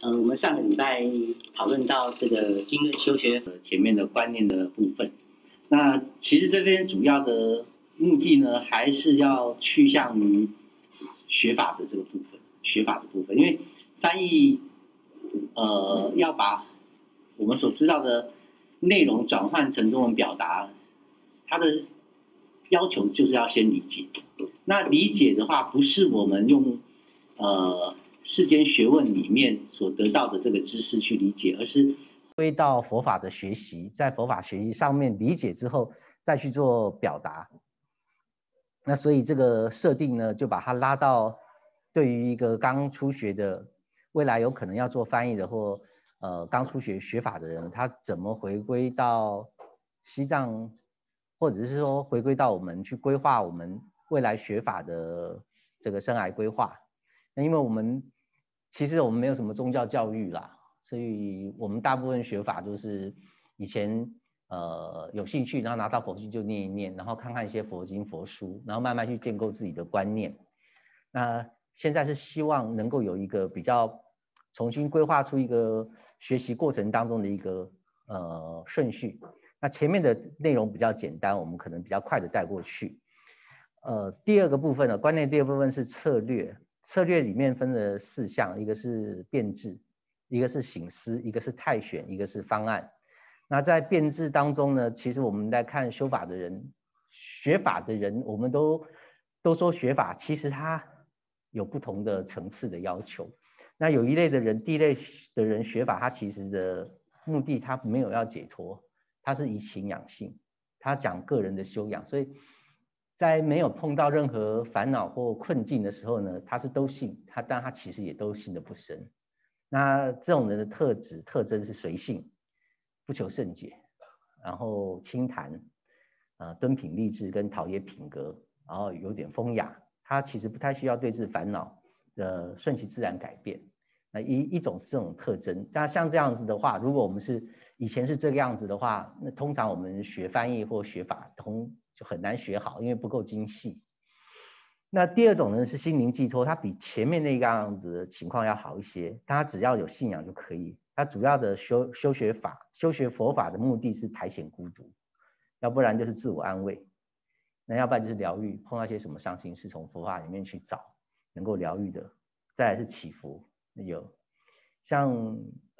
我们上个礼拜讨论到这个经论修学前面的观念的部分，那其实这边主要的目的呢，还是要趋向于学法的这个部分，因为翻译要把我们所知道的内容转换成中文表达，它的要求就是要先理解。那理解的话，不是我们用世间学问里面所得到的这个知识去理解，而是归到佛法的学习，在佛法学习上面理解之后，再去做表达。那所以这个设定呢，就把它拉到对于一个刚初学的，未来有可能要做翻译的或刚初学法的人，他怎么回归到西藏，或者是说回归到我们去规划我们未来学法的这个生涯规划。那因为其实我们没有什么宗教教育啦，所以我们大部分学法都是以前有兴趣，然后拿到佛经就念一念，然后看看一些佛经佛书，然后慢慢去建构自己的观念。那现在是希望能够有一个比较重新规划出一个学习过程当中的一个顺序。那前面的内容比较简单，我们可能比较快的带过去。第二个部分呢，观念第二部分是策略。策略里面分了4项，一个是辩制，一个是省思，一个是泰选，一个是方案。那在辩制当中呢，其实我们在看修法的人、学法的人，我们都说学法，其实它有不同的层次的要求。那有一类的人，第一类的人学法，他其实的目的他没有要解脱，他是以情养性，他讲个人的修养，所以在没有碰到任何烦恼或困境的时候呢，他是兜性，但他其实也兜性的不深。那这种人的特征是随性，不求甚解，然后清谈，敦品励志跟陶冶品格，然后有点风雅，他其实不太需要对治烦恼，顺其自然改变。那一种是这种特征。那像这样子的话，如果我们以前是这个样子的话，那通常我们学翻译或学法就很难学好，因为不够精细。那第二种呢是心灵寄托，它比前面那个样子的情况要好一些，它只要有信仰就可以。它主要的修学佛法的目的是排遣孤独，要不然就是自我安慰，那要不然就是疗愈，碰到一些什么伤心事，从佛法里面去找能够疗愈的。再来是祈福，有像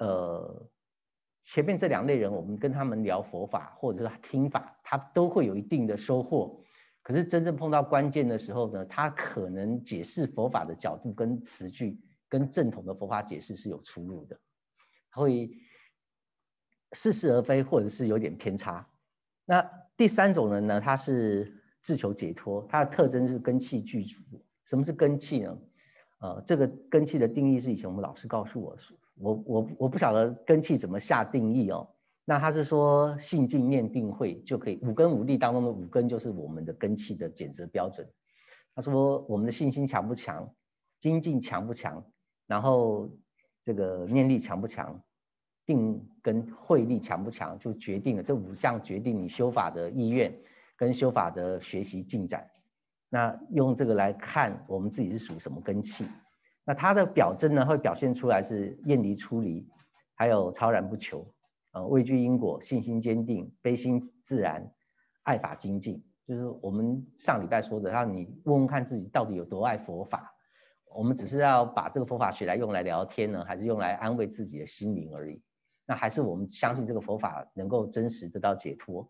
前面这2类人，我们跟他们聊佛法或者是听法，他都会有一定的收获。可是真正碰到关键的时候呢，他可能解释佛法的角度跟词句跟正统的佛法解释是有出入的，会似是而非，或者是有点偏差。那第3种人呢，他是自求解脱，他的特征是根器具足。什么是根器呢？这个根器的定义是以前我们老师告诉我不晓得根器怎么下定义哦。那他是说信静念定慧就可以，5根5力当中的5根就是我们的根器的检测标准。他说我们的信心强不强，精进强不强，然后这个念力强不强，定跟慧力强不强，就决定了这5项决定你修法的意愿跟修法的学习进展。那用这个来看我们自己是属什么根器。那它的表征呢，会表现出来是厌离出离，还有超然不求，畏惧因果，信心坚定，悲心自然，爱法精进。就是我们上礼拜说的，让你问问看自己到底有多爱佛法。我们只是要把这个佛法学来用来聊天呢，还是用来安慰自己的心灵而已？那还是我们相信这个佛法能够真实得到解脱。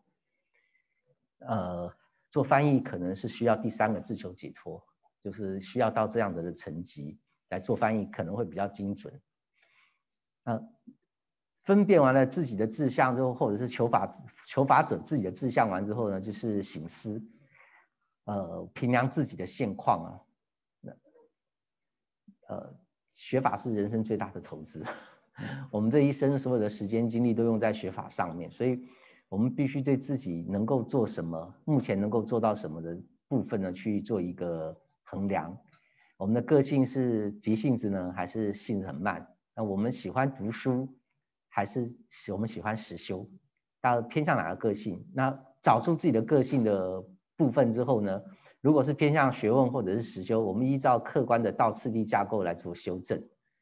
做翻译可能是需要第3个自求解脱，就是需要到这样的层级来做翻译，可能会比较精准。分辨完了自己的志向之后，或者是求法者自己的志向完之后呢，就是省思，评量自己的现况啊。学法是人生最大的投资，我们这一生所有的时间精力都用在学法上面，所以我们必须对自己能够做什么，目前能够做到什么的部分呢，去做一个衡量。我们的个性是急性子呢，还是性子很慢？那我们喜欢读书，还是我们喜欢实修？大家偏向哪个个性？那找出自己的个性的部分之后呢，如果是偏向学问或者是实修，我们依照客观的道次第架构来做修正。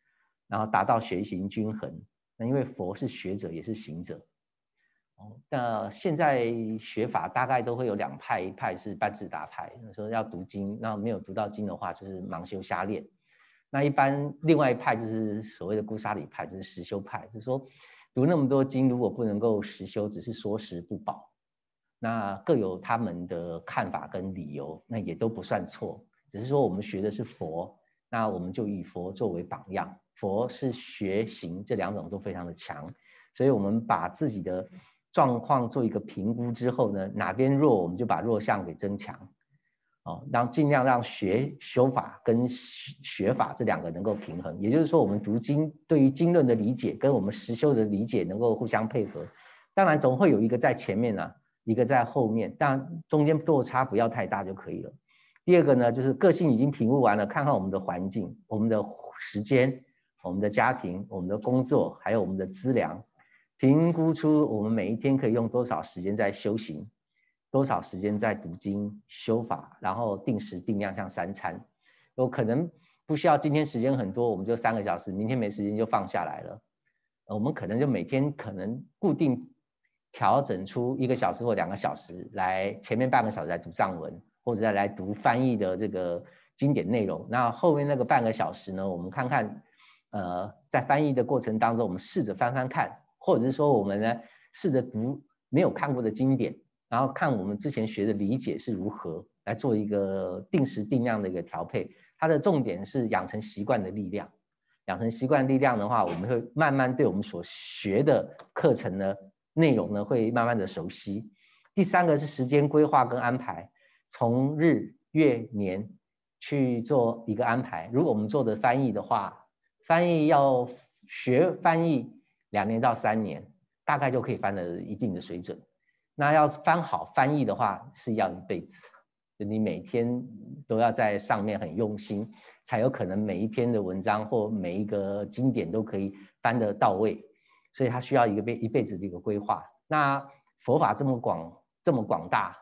然后达到学行均衡。那因为佛是学者也是行者。那现在学法大概都会有2派，一派是班智达派，说要读经，那没有读到经的话就是盲修瞎练。那一般另外一派就是所谓的姑沙里派，就是实修派，就是说读那么多经，如果不能够实修，只是说食不饱，那各有他们的看法跟理由，那也都不算错，只是说我们学的是佛，那我们就以佛作为榜样，佛是学行这2种都非常的强，所以我们把自己的状况做一个评估之后呢，哪边弱我们就把弱项给增强，尽量让修法跟学法这2个能够平衡，也就是说我们读经对于经论的理解跟我们实修的理解能够互相配合，当然总会有一个在前面啊，一个在后面，但中间落差不要太大就可以了。第2个呢，就是个性已经评估完了，看看我们的环境、我们的时间、我们的家庭、我们的工作，还有我们的资粮，评估出我们每一天可以用多少时间在修行，多少时间在读经修法，然后定时定量像3餐，有可能不需要今天时间很多，我们就3个小时，明天没时间就放下来了。我们可能就每天可能固定调整出1个小时或2个小时来，前面半个小时来读藏文，或者再来读翻译的这个经典内容。那后面那个半个小时呢，我们看看，在翻译的过程当中，我们试着翻翻看，或者是说我们呢试着读没有看过的经典，然后看我们之前学的理解是如何，来做一个定时定量的一个调配。它的重点是养成习惯的力量。养成习惯力量的话，我们会慢慢对我们所学的课程呢内容呢会慢慢的熟悉。第3个是时间规划跟安排，从日月年去做一个安排。如果我们做的翻译的话，翻译要学翻译2年到3年，大概就可以翻了一定的水准。那要翻好翻译的话，是要1辈子。就你每天都要在上面很用心，才有可能每一篇的文章或每一个经典都可以翻得到位，所以它需要一辈子的一个规划。那佛法这么广大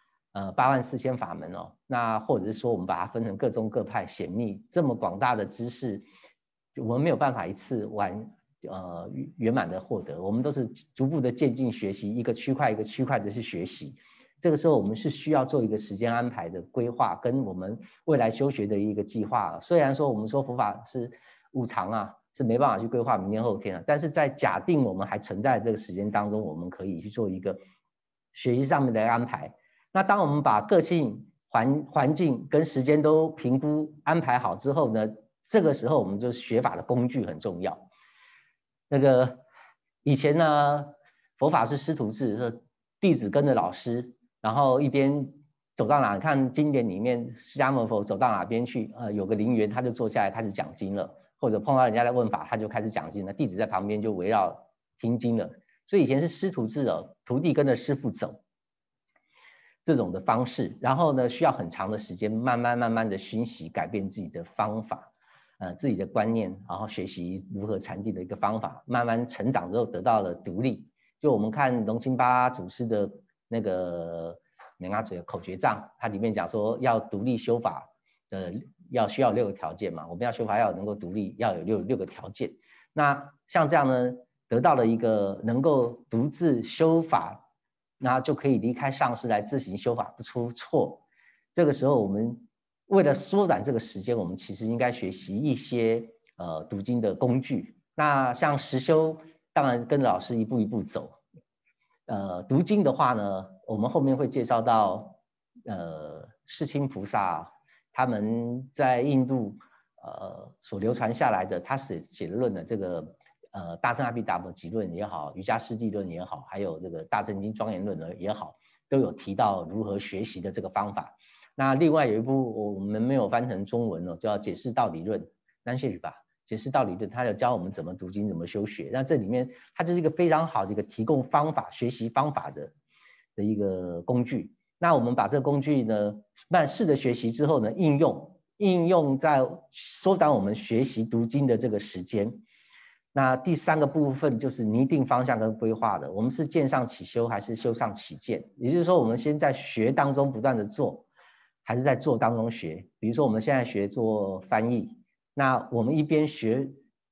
，84000法门哦，那或者是说我们把它分成各宗各派显密，这么广大的知识，我们没有办法一次圆满的获得，我们都是逐步的渐进学习，一个区块一个区块的去学习。这个时候我们是需要做一个时间安排的规划，跟我们未来修学的一个计划。虽然说我们说佛法是无常啊，是没办法去规划明天后天啊，但是在假定我们还存在这个时间当中，我们可以去做一个学习上面的安排。那当我们把个性、环境跟时间都评估安排好之后呢，这个时候我们就学法的工具很重要。那个以前呢，佛法是师徒制，弟子跟着老师，然后一边走到哪，看经典里面释迦牟尼佛走到哪边去，有个陵园他就坐下来开始讲经了，或者碰到人家在问法他就开始讲经了，弟子在旁边就围绕听经了。所以以前是师徒制哦，徒弟跟着师父走这种的方式，然后呢需要很长的时间，慢慢的熏习改变自己的方法，自己的观念，然后学习如何禅定的一个方法，慢慢成长之后得到了独立。就我们看龙清巴祖师的那个莲阿嘴口诀藏，它里面讲说要独立修法的需要6个条件嘛，我们要修法要能够独立，要有六个条件。那像这样呢，得到了一个能够独自修法，那就可以离开上师来自行修法不出错。这个时候我们为了缩短这个时间，我们其实应该学习一些读经的工具。那像实修，当然跟着老师一步一步走。读经的话呢，我们后面会介绍到世亲菩萨他们在印度所流传下来的，他写的论的这个大乘阿毗达摩集论也好，瑜伽师地论也好，还有这个大正经庄严论也好，都有提到如何学习的这个方法。那另外有一部我们没有翻成中文哦，叫《解释道理论》，南谢语吧。解释道理论，他要教我们怎么读经，怎么修学。那这里面，它就是一个非常好的一个提供方法、学习方法的一个工具。那我们把这个工具呢，试着学习之后呢，应用在缩短我们学习读经的这个时间。那第3个部分就是拟定方向跟规划的。我们是见上起修，还是修上起见？也就是说，我们先在学当中不断的做，还是在做当中学？比如说，我们现在学做翻译。那我们一边学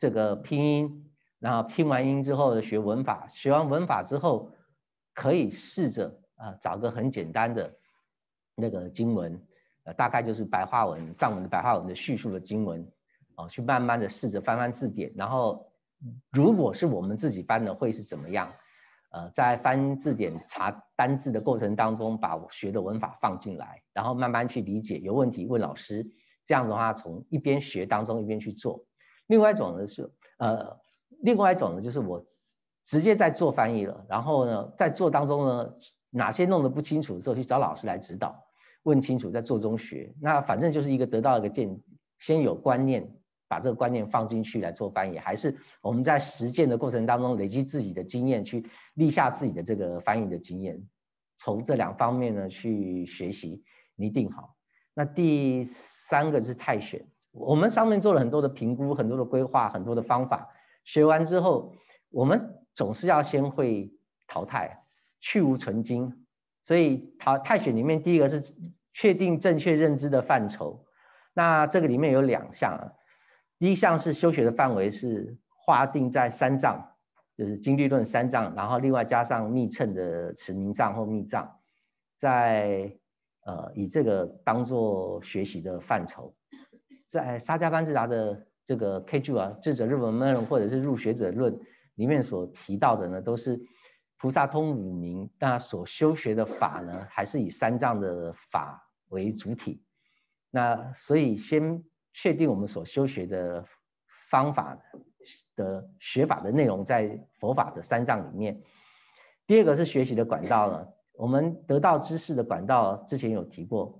这个拼音，然后拼完音之后学文法，学完文法之后，可以试着找个很简单的那个经文，大概就是白话文、藏文的白话文的叙述的经文，去慢慢的试着翻翻字典，然后如果是我们自己翻的会是怎么样？在翻字典查单字的过程当中，把我学的文法放进来，然后慢慢去理解，有问题问老师，这样的话从一边学当中一边去做。另外一种呢是就是我直接在做翻译了，然后呢在做当中呢哪些弄得不清楚的时候去找老师来指导，问清楚再做中学。那反正就是得到一个先有观念，把这个观念放进去来做翻译，还是我们在实践的过程当中累积自己的经验，去立下自己的这个翻译的经验，从这2方面呢去学习拟定好。那第3个是汰选，我们上面做了很多的评估，很多的规划，很多的方法，学完之后我们总是要先会淘汰，去无存精。所以汰选里面第一个是确定正确认知的范畴，那这个里面有2项第一项是修学的范围是划定在3藏，就是经律论3藏，然后另外加上密乘的持明藏或密藏，在以这个当做学习的范畴。在沙迦班智达的这个 KJ 智者日文论或者是入学者论里面所提到的呢，都是菩萨通五明，那所修学的法呢，还是以3藏的法为主体。那所以先确定我们所修学的方法的学法的内容在佛法的3藏里面。第2个是学习的管道呢，我们得到知识的管道之前有提过，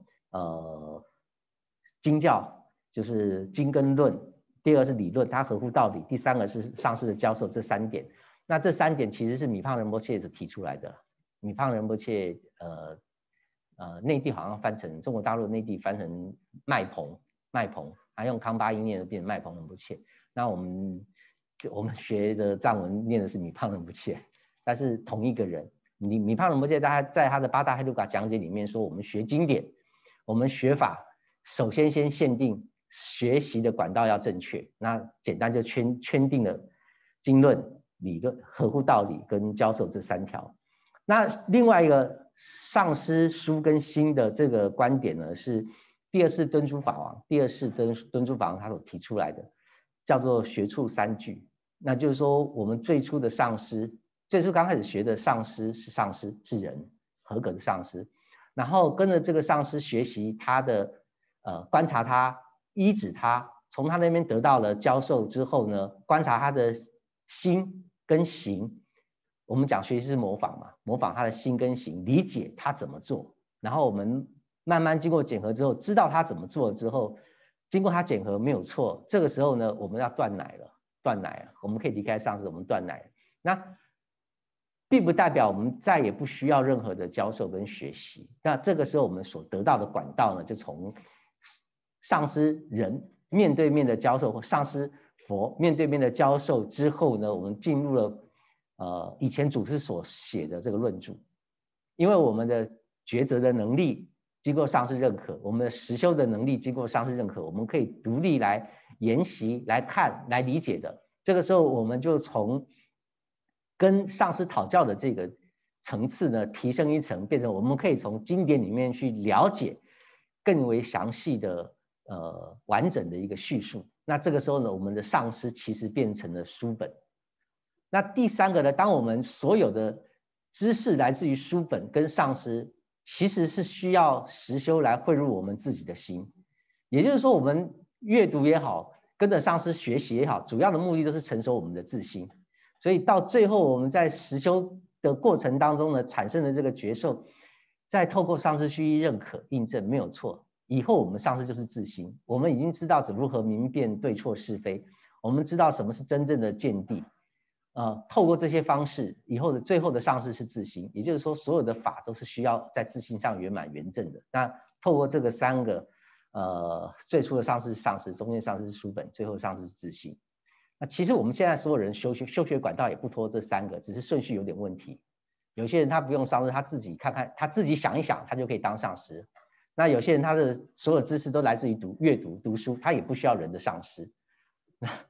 经教就是经跟论，第2个是理论，它合乎道理，第3个是上师的教授，这3点。那这3点其实是米胖仁波切提出来的。米胖仁波切内地好像翻成中国大陆内地翻成麦蓬，他用康巴音念的变成麦蓬仁波切。那我们学的藏文念的是米胖仁波切，但是同一个人。米胖仁波切在他的八大黑鲁嘎讲解里面说，我们学经典，我们学法，首先限定学习的管道要正确。那简单就圈定了经论、理论、合乎道理跟教授这3条。那另外一个上师书跟心的这个观点呢，是第2世敦珠法王，第2世敦珠法王他所提出来的，叫做学处3句。那就是说，我们最初的上师，最初刚开始学的上师是人，合格的上师，然后跟着这个上师学习他的观察他，依止他，从他那边得到了教授之后呢，观察他的心跟行。我们讲学习是模仿嘛，模仿他的心跟行，理解他怎么做，然后我们慢慢经过检核之后，知道他怎么做之后，经过他检核没有错，这个时候呢，我们要断奶了，我们可以离开上师，我们断奶了。那并不代表我们再也不需要任何的教授跟学习。那这个时候我们所得到的管道呢，就从上师人面对面的教授，或上师佛面对面的教授之后呢，我们进入了以前祖师所写的这个论著。因为我们的抉择的能力经过上师认可，我们的实修的能力经过上师认可，我们可以独立来研习、来看、来理解的。这个时候我们就从跟上师讨教的这个层次呢，提升一层，变成我们可以从经典里面去了解更为详细的完整的一个叙述。那这个时候呢，我们的上师其实变成了书本。那第3个呢，当我们所有的知识来自于书本跟上师，其实是需要实修来汇入我们自己的心。也就是说，我们阅读也好，跟着上师学习也好，主要的目的都是成熟我们的自心。所以到最后我们在实修的过程当中呢，产生的这个觉受，再透过上师须认可印证，没有错。以后我们上师就是自心，我们已经知道如何明辨对错是非，我们知道什么是真正的见地。透过这些方式，以后的最后的上师是自心，也就是说，所有的法都是需要在自心上圆满圆正的。那透过这个3个，最初的上师是上师，中间上师是书本，最后上师是自心。那其实我们现在所有人修学管道也不脱这3个，只是顺序有点问题。有些人他不用上师，他自己看看，他自己想一想，他就可以当上师。那有些人他的所有知识都来自于阅读书，他也不需要人的上师。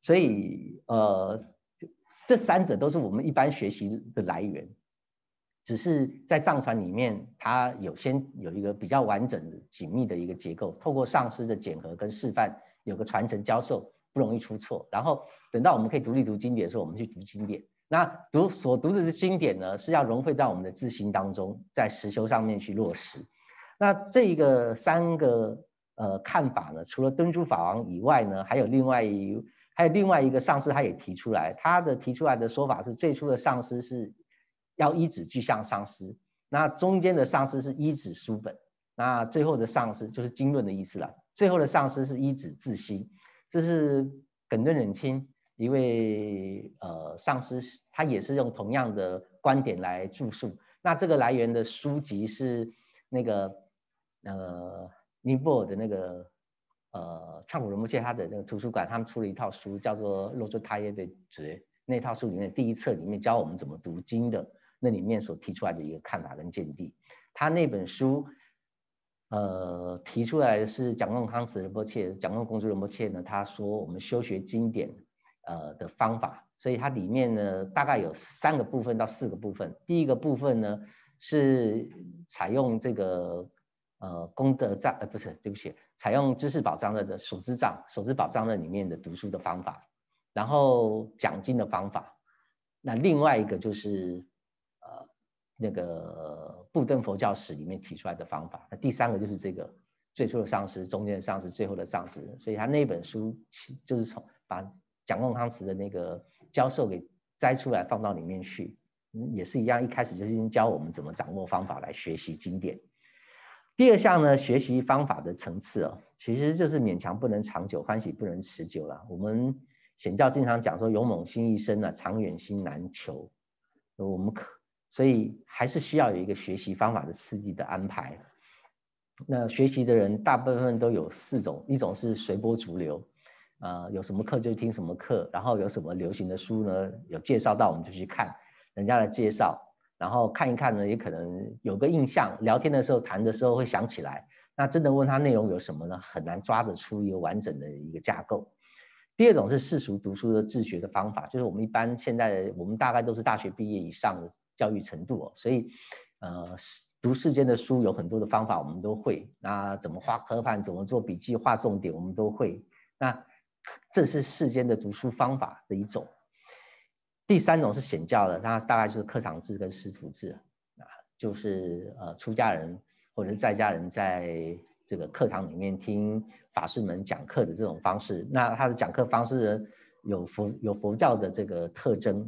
所以这三者都是我们一般学习的来源，只是在藏传里面，它先有一个比较完整的、紧密的一个结构，透过上师的检核跟示范，有个传承教授，不容易出错。然后等到我们可以独立读经典的时候，我们去读经典。那所读的经典呢，是要融汇在我们的自心当中，在实修上面去落实。那这个三个看法呢，除了敦珠法王以外呢，还有另外一个上师，他也提出来，他提出来的说法是，最初的上师是要依止具象上师，那中间的上师是依止书本，那最后的上师就是经论的意思了。最后的上师是依止自心，这是耿敦忍钦一位上师，他也是用同样的观点来著述。那这个来源的书籍是那个尼泊尔的那个创普仁波切他的那个图书馆，他们出了一套书，叫做《洛珠他耶的诀》。那套书里面第一册里面教我们怎么读经的，那里面所提出来的一个看法跟见地。他那本书提出来的是蒋公康慈仁波切，蒋公公主仁波切呢，他说我们修学经典的方法，所以它里面呢大概有3个部分到4个部分。第一个部分呢是采用这个功德藏不是，对不起，采用知识宝藏的手知宝藏的里面的读书的方法，然后讲经的方法。那另外一个就是那个布登佛教史里面提出来的方法。那第3个就是这个最初的上师、中间的上师、最后的上师。所以他那本书就是把蒋公康慈的那个教授给摘出来放到里面去，也是一样，一开始就是教我们怎么掌握方法来学习经典。第2项呢，学习方法的层次其实就是勉强不能长久，欢喜不能持久了。我们显教经常讲说，勇猛心一生长远心难求。所以还是需要有一个学习方法的次第的安排。那学习的人大部分都有4种，一种是随波逐流，有什么课就听什么课，然后有什么流行的书呢，有介绍到我们就去看人家的介绍，然后看一看呢，也可能有个印象，聊天的时候谈的时候会想起来。那真的问他内容有什么呢，很难抓得出一个完整的一个架构。第2种是世俗读书的自学的方法，就是我们一般现在我们大概都是大学毕业以上的教育程度所以读世间的书有很多的方法我们都会，那怎么画科判，怎么做笔记，画重点我们都会。那这是世间的读书方法的一种。第3种是显教的，那大概就是课堂制跟师徒制就是出家人或者是在家人在这个课堂里面听法师们讲课的这种方式。那他的讲课方式呢有佛教的这个特征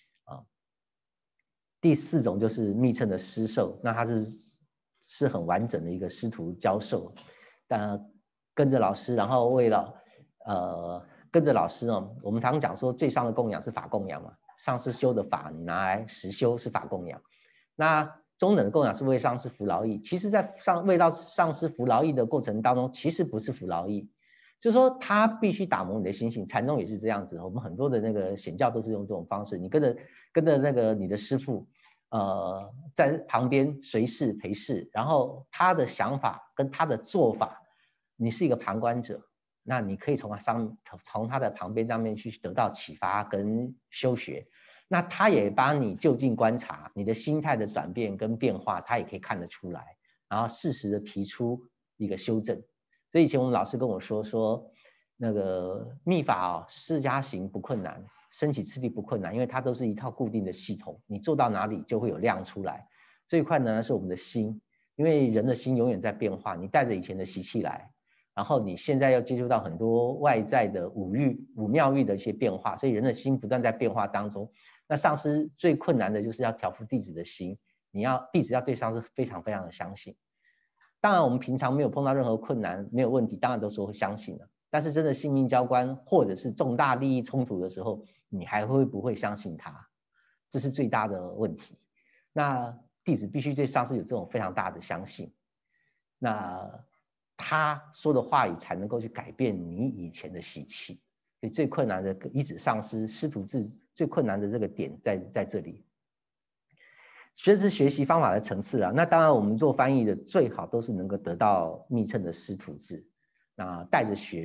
第4种就是密乘的师授，那他是很完整的一个师徒教授，跟着老师，然后为了跟着老师我们常讲说最上的供养是法供养嘛，上师修的法你拿来实修是法供养，那中等的供养是为上师服劳役。其实在为到上师服劳役的过程当中，其实不是服劳役，就是说他必须打磨你的心性。禅宗也是这样子，我们很多的那个显教都是用这种方式，你跟着那个你的师父在旁边随侍陪侍，然后他的想法跟他的做法，你是一个旁观者，那你可以从他的旁边上面去得到启发跟修学。那他也帮你就近观察你的心态的转变跟变化，他也可以看得出来，然后适时的提出一个修正。所以以前我们老师跟我说那个密法释迦行不困难，升起次第不困难，因为它都是一套固定的系统，你做到哪里就会有量出来。最困难的是我们的心，因为人的心永远在变化，你带着以前的习气来，然后你现在要接触到很多外在的五妙欲的一些变化，所以人的心不断在变化当中。那上师最困难的就是要调伏弟子的心，弟子要对上师非常非常的相信。当然我们平常没有碰到任何困难没有问题，当然都说会相信了，但是真的性命交关或者是重大利益冲突的时候，你还会不会相信他，这是最大的问题。那弟子必须对上师有这种非常大的相信，那他说的话语才能够去改变你以前的习气。所以最困难的依止上师师徒制最困难的这个点在这里。这是学习方法的层次那当然我们做翻译的最好都是能够得到密乘的师徒制，那带着学，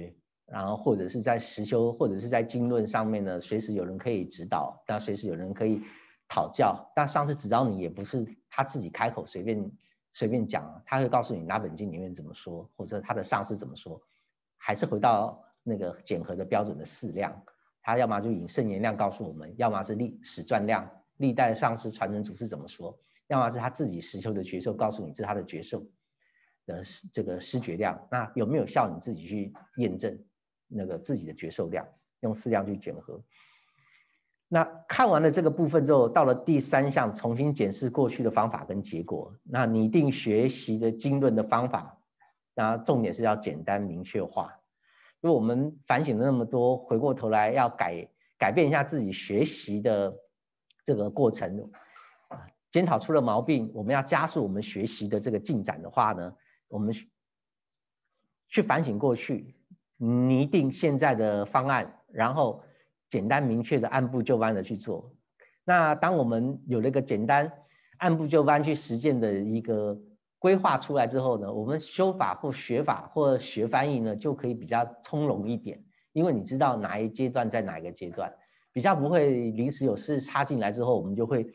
然后或者是在实修，或者是在经论上面呢，随时有人可以指导，那随时有人可以讨教。但上师指导你也不是他自己开口随便讲，他会告诉你哪本经里面怎么说，或者他的上师怎么说，还是回到那个检核的标准的4量，他要么就引圣言量告诉我们，要么是史传量，历代上师传承祖师怎么说，要么是他自己实修的觉受告诉你这是他的觉受的这个师觉量，那有没有效你自己去验证那个自己的觉受量，用4量去检核。那看完了这个部分之后，到了第3项，重新检视过去的方法跟结果。那拟定学习的经论的方法，那重点是要简单明确化。因为我们反省了那么多，回过头来要改变一下自己学习的这个过程，检讨出了毛病，我们要加速我们学习的这个进展的话呢，我们去反省过去，拟定现在的方案，然后简单明确的按部就班的去做。那当我们有了一个简单按部就班去实践的一个规划出来之后呢，我们修法或学法或学翻译呢，就可以比较从容一点，因为你知道哪一阶段在哪一个阶段，比较不会临时有事插进来之后，我们就会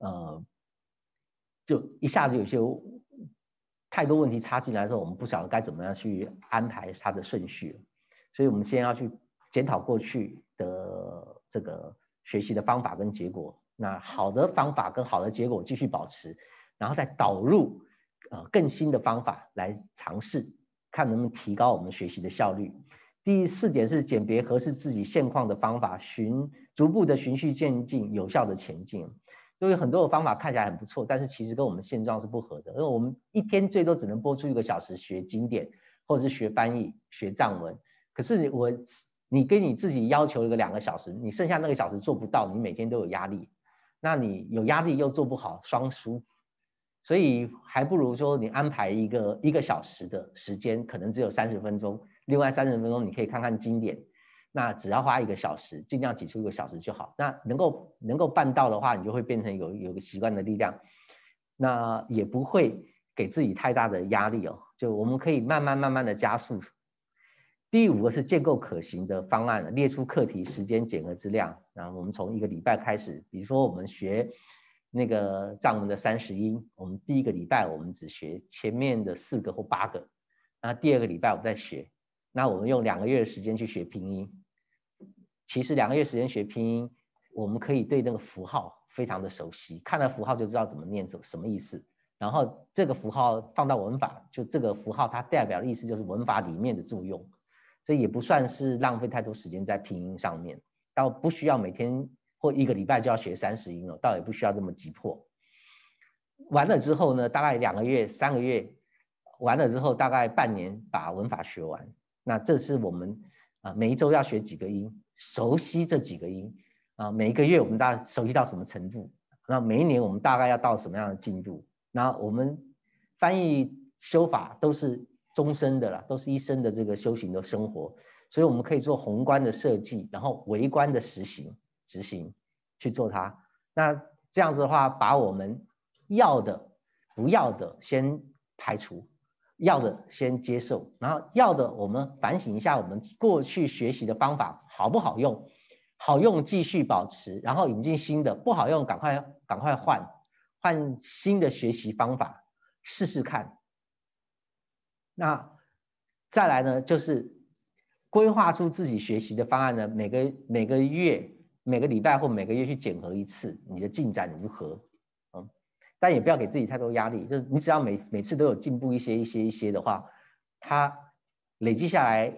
就一下子有些太多问题插进来的时候，我们不晓得该怎么样去安排它的顺序，所以我们先要去检讨过去的这个学习的方法跟结果，那好的方法跟好的结果继续保持，然后再导入更新的方法来尝试，看能不能提高我们学习的效率。第4点是鉴别合适自己现况的方法，逐步的循序渐进，有效的前进。因为很多的方法看起来很不错，但是其实跟我们现状是不合的。因为我们一天最多只能播出1个小时学经典，或者是学翻译、学藏文。可是你跟你自己要求一个2个小时，你剩下那个小时做不到，你每天都有压力。那你有压力又做不好，双输。所以还不如说你安排一个小时的时间，可能只有30分钟，另外30分钟你可以看看经典。那只要花1个小时，尽量挤出1个小时就好。那能够办到的话，你就会变成有个习惯的力量，那也不会给自己太大的压力哦。就我们可以慢慢的加速。第5个是建构可行的方案，列出课题、时间、检核之量。然后我们从1个礼拜开始，比如说我们学那个藏文的30音，我们第1个礼拜我们只学前面的4个或8个，那第2个礼拜我们再学。那我们用2个月的时间去学拼音。其实2个月时间学拼音，我们可以对那个符号非常的熟悉，看了符号就知道怎么念，什么意思。然后这个符号放到文法，就这个符号它代表的意思就是文法里面的作用，所以也不算是浪费太多时间在拼音上面。倒不需要每天或1个礼拜就要学30音哦，倒也不需要这么急迫。完了之后呢，大概2个月、3个月，完了之后大概半年把文法学完。那这是我们每一周要学几个音，熟悉这几个音每一个月我们大概熟悉到什么程度，那每一年我们大概要到什么样的进度。那我们翻译修法都是终身的啦，都是一生的这个修行的生活，所以我们可以做宏观的设计，然后微观的执行去做它。那这样子的话，把我们要的不要的先排除，要的先接受，然后要的我们反省一下我们过去学习的方法好不好用，好用继续保持，然后引进新的，不好用赶快换新的学习方法试试看。那再来呢，就是规划出自己学习的方案呢，每个月、每个礼拜或每个月去检核一次，你的进展如何？但也不要给自己太多压力，就是你只要每次都有进步一些的话，它累积下来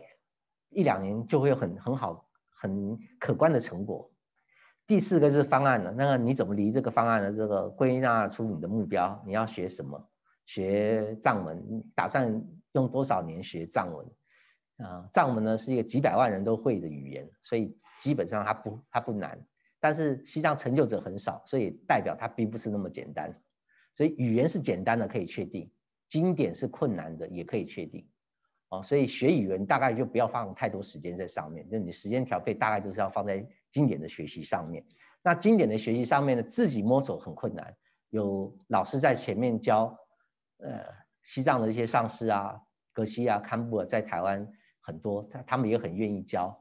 1、2年就会有很好、很可观的成果。第4个是方案了，那你怎么离这个方案的这个归纳出你的目标？你要学什么？学藏文，你打算用多少年学藏文？藏文呢是一个几百万人都会的语言，所以基本上它不难。但是西藏成就者很少，所以代表它并不是那么简单。所以语言是简单的，可以确定；经典是困难的，也可以确定。所以学语言大概就不要放太多时间在上面，就你时间调配大概就是要放在经典的学习上面。那经典的学习上面呢，自己摸索很困难，有老师在前面教，西藏的一些上师啊、格西啊、堪布啊，在台湾很多，他们也很愿意教。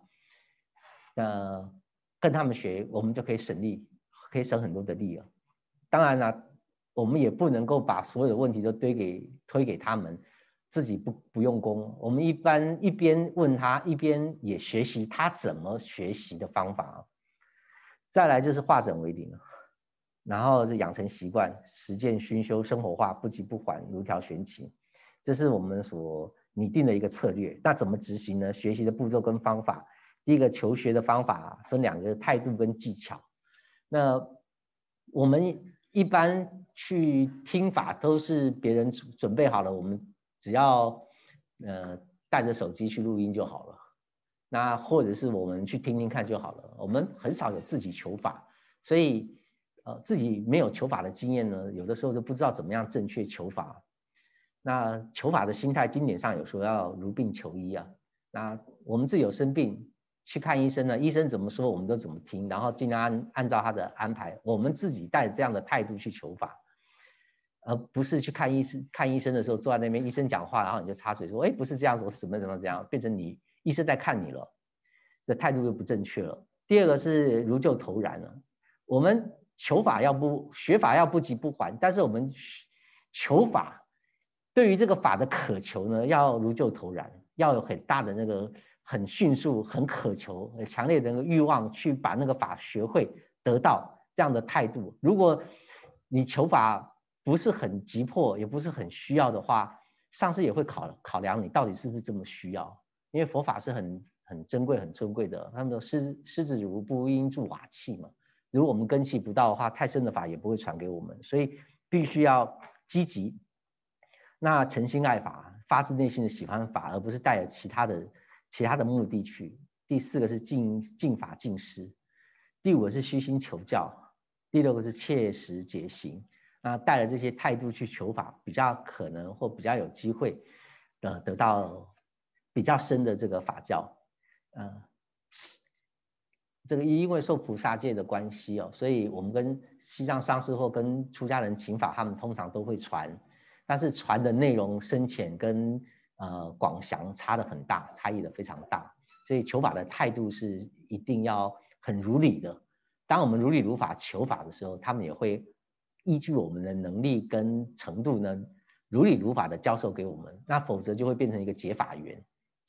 跟他们学，我们就可以省力，可以省很多的力了。当然了，我们也不能够把所有的问题都推给他们，自己不用功。我们一般一边问他，一边也学习他怎么学习的方法。再来就是化整为零，然后是养成习惯，实践熏修，生活化，不急不缓，如条玄琴。这是我们所拟定的一个策略。那怎么执行呢？学习的步骤跟方法，第一个求学的方法分2个，态度跟技巧。那我们一般去听法都是别人准备好了，我们只要带着手机去录音就好了。那或者是我们去听听看就好了。我们很少有自己求法，所以自己没有求法的经验呢，有的时候就不知道怎么样正确求法。那求法的心态，经典上有说要如病求医啊。那我们自己有生病去看医生呢，医生怎么说我们都怎么听，然后尽量按照他的安排。我们自己带着这样的态度去求法，而不是去看医生的时候坐在那边，医生讲话，然后你就插嘴说，哎，不是这样子，我怎么这样，变成医生在看你了，这态度就不正确了。第二个是如就投然了，我们求法学法要不急不缓，但是我们求法对于这个法的渴求呢，要如就投然，要有很大的那个很迅速、很渴求、很强烈的那个欲望去把那个法学会得到这样的态度。如果你求法不是很急迫，也不是很需要的话，上师也会考量你到底是不是这么需要。因为佛法是很珍贵、很尊贵的。他们说狮子如不应住瓦器嘛，如果我们根器不到的话，太深的法也不会传给我们，所以必须要积极。那诚心爱法，发自内心的喜欢法，而不是带着其他的目的去。第4个是敬法敬师，第5个是虚心求教，第6个是切实结行。那带着这些态度去求法，比较可能或比较有机会得到比较深的这个法教。这个因为受菩萨戒的关系哦，所以我们跟西藏上师或跟出家人请法，他们通常都会传，但是传的内容深浅跟广详差得很大，差异的非常大，所以求法的态度是一定要很如理的。当我们如理如法求法的时候，他们也会依据我们的能力跟程度呢，如理如法的教授给我们，那否则就会变成一个解法员。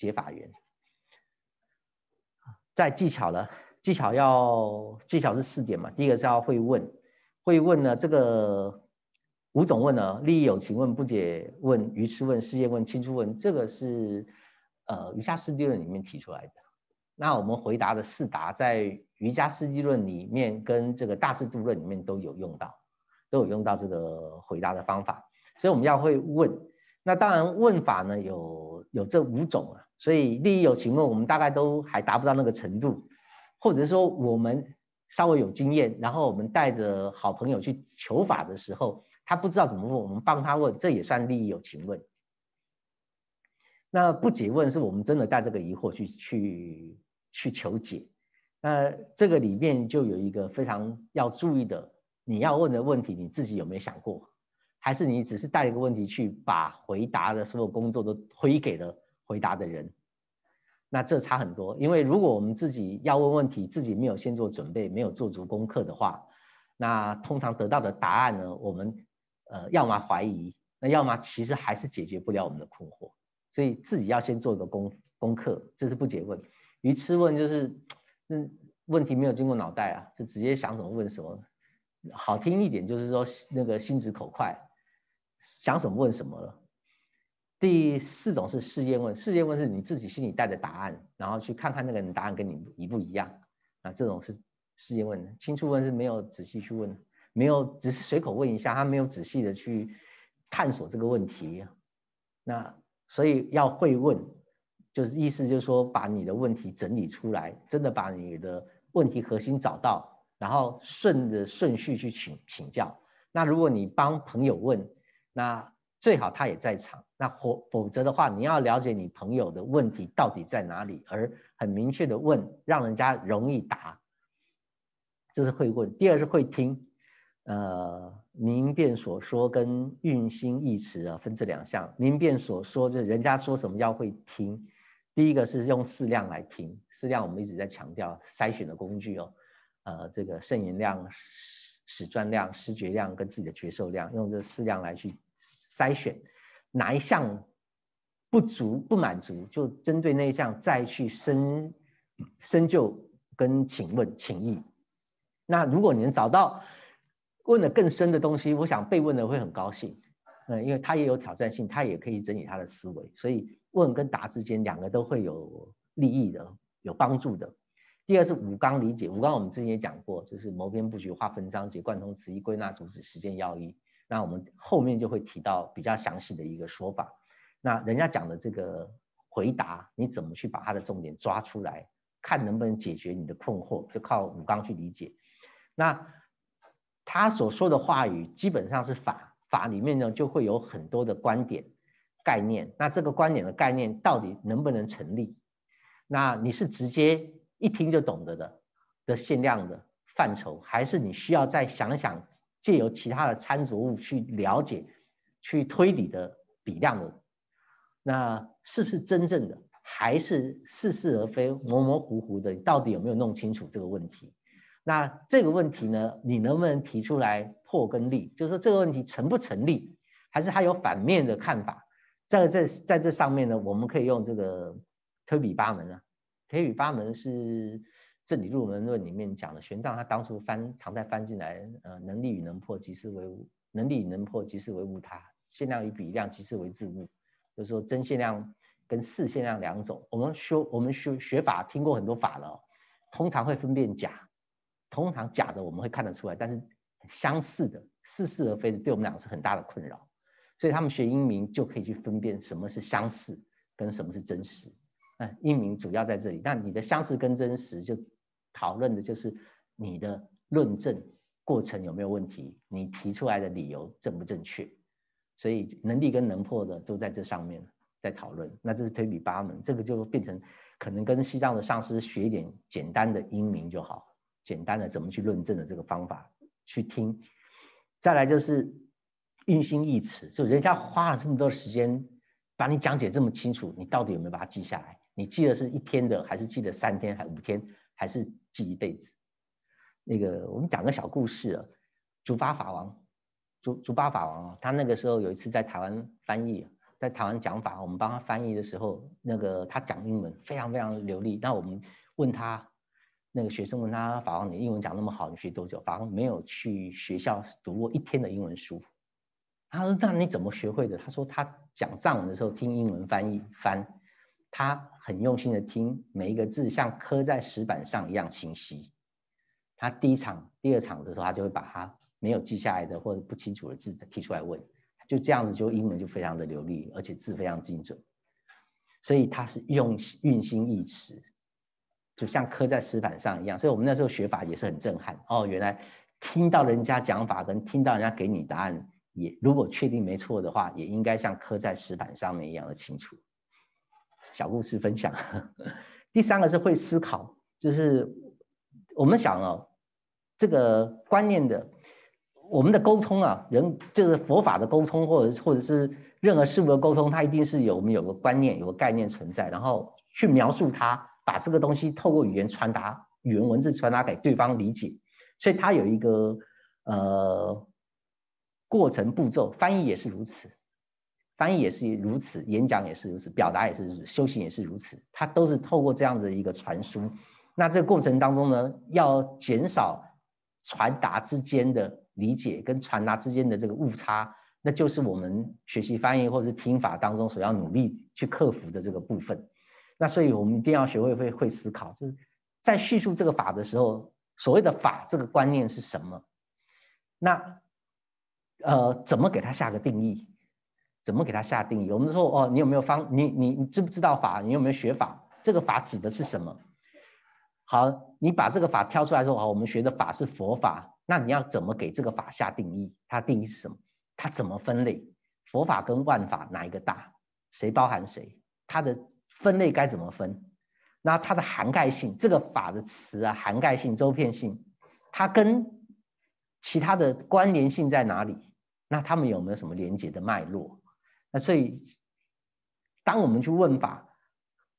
在技巧了，技巧是4点嘛。第一个是要会问，会问呢，这个5种问呢，利益有情问、不解问、愚痴问、世间问、亲疏问，这个是瑜伽师地论里面提出来的。那我们回答的4答在瑜伽师地论里面跟这个大智度论里面都有用到这个回答的方法，所以我们要会问。那当然问法呢有这5种啊，所以利益有情问我们大概都还达不到那个程度，或者说我们稍微有经验，然后我们带着好朋友去求法的时候，他不知道怎么问，我们帮他问，这也算利益有情问。那不解问是我们真的带这个疑惑去求解，那这个里面就有一个非常要注意的，你要问的问题你自己有没有想过？还是你只是带一个问题去把回答的所有工作都推给了回答的人？那这差很多，因为如果我们自己要问问题，自己没有先做准备，没有做足功课的话，那通常得到的答案呢，我们要么怀疑，那要么其实还是解决不了我们的困惑，所以自己要先做一个功课，这是不解问。愚痴问就是问题没有经过脑袋啊，就直接想什么问什么，好听一点就是说那个心直口快，想什么问什么了。第4种是试验问，试验问是你自己心里带着答案，然后去看看那个人答案跟你一不一样，那这种是试验问。亲触问是没有仔细去问，没有只是随口问一下，他没有仔细的去探索这个问题。那所以要会问，就是意思就是说把你的问题整理出来，真的把你的问题核心找到，然后顺着顺序去请教。那如果你帮朋友问，那最好他也在场，那否则的话，你要了解你朋友的问题到底在哪里，而很明确的问，让人家容易答，这是会问。第2是会听，明辨所说跟运心意持啊，分这2项。明辨所说就是人家说什么要会听， 第一个是用4量来听，4量我们一直在强调筛选的工具哦，这个圣言量、史专量、失觉量跟自己的觉受量，用这4量来去筛选哪一项不足不满足，就针对那一项再去深究跟请问请益。那如果你能找到问得更深的东西，我想被问的会很高兴，因为他也有挑战性，他也可以整理他的思维，所以问跟答之间两个都会有利益的，有帮助的。第二是五纲理解，五纲我们之前也讲过，就是谋篇布局、划分章节、贯通词义、归纳主旨、实践要义。那我们后面就会提到比较详细的一个说法。那人家讲的这个回答，你怎么去把它的重点抓出来，看能不能解决你的困惑，就靠五纲去理解。那他所说的话语基本上是法，法里面呢就会有很多的观点、概念。那这个观点的概念到底能不能成立？那你是直接一听就懂得的限量的范畴，还是你需要再想想，借由其他的参照物去了解、去推理的比量的？那是不是真正的，还是似是而非、模模糊糊的？你到底有没有弄清楚这个问题？那这个问题呢，你能不能提出来破跟立？就是说这个问题成不成立，还是它有反面的看法？在这上面呢，我们可以用这个推比八门啊。推比八门是正理入门论里面讲的，玄奘他当初唐代翻进来，能力与能破，即是为物；能力与能破，即是为物他；限量与比量，即是为自物。就是说真限量跟似限量两种。我们学法听过很多法了哦，通常会分辨假。通常假的我们会看得出来，但是相似的、似是而非的，对我们俩是很大的困扰。所以他们学英明就可以去分辨什么是相似跟什么是真实。英明主要在这里，那你的相似跟真实就讨论的就是你的论证过程有没有问题，你提出来的理由正不正确。所以能力跟能破的都在这上面在讨论。那这是推比八门，这个就变成可能跟西藏的上师学一点简单的英明就好，简单的怎么去论证的这个方法去听。再来就是运心一词，就人家花了这么多时间把你讲解这么清楚，你到底有没有把它记下来？你记得是1天的，还是记得3天，还5天，还是记一辈子？那个我们讲个小故事啊，竺巴法王，竺巴法王他那个时候有一次在台湾翻译，在台湾讲法，我们帮他翻译的时候，那个他讲英文非常非常流利。那我们问他，那个学生问他，法王你英文讲那么好，你学多久？法王没有去学校读过1天的英文书。他说那你怎么学会的？他说他讲藏文的时候听英文翻，他很用心的听，每一个字像刻在石板上一样清晰。他第1场、第2场的时候，他就会把他没有记下来的或者不清楚的字提出来问，就这样子，就英文就非常的流利，而且字非常精准。所以他是运心一词，就像刻在石板上一样。所以我们那时候学法也是很震撼哦，原来听到人家讲法跟听到人家给你答案，也如果确定没错的话，也应该像刻在石板上面一样的清楚。小故事分享。第3个是会思考，就是我们想哦，这个观念的，我们的沟通啊，就是佛法的沟通，或者是任何事物的沟通，它一定是我们有个观念、有个概念存在，然后去描述它，把这个东西透过语言传达、语言文字传达给对方理解，所以它有一个过程步骤，翻译也是如此。翻译也是如此，演讲也是如此，表达也是如此，修行也是如此，它都是透过这样的一个传输。那这个过程当中呢，要减少传达之间的理解跟传达之间的这个误差，那就是我们学习翻译或者是听法当中所要努力去克服的这个部分。那所以我们一定要学会思考，就是在叙述这个法的时候，所谓的法这个观念是什么？那怎么给它下个定义？怎么给它下定义？我们说哦，你有没有你知不知道法？你有没有学法？这个法指的是什么？好，你把这个法挑出来说，好，我们学的法是佛法，那你要怎么给这个法下定义？它定义是什么？它怎么分类？佛法跟万法哪一个大？谁包含谁？它的分类该怎么分？那它的涵盖性，这个法的词啊，涵盖性、周遍性，它跟其他的关联性在哪里？那他们有没有什么连结的脉络？那所以，当我们去问法，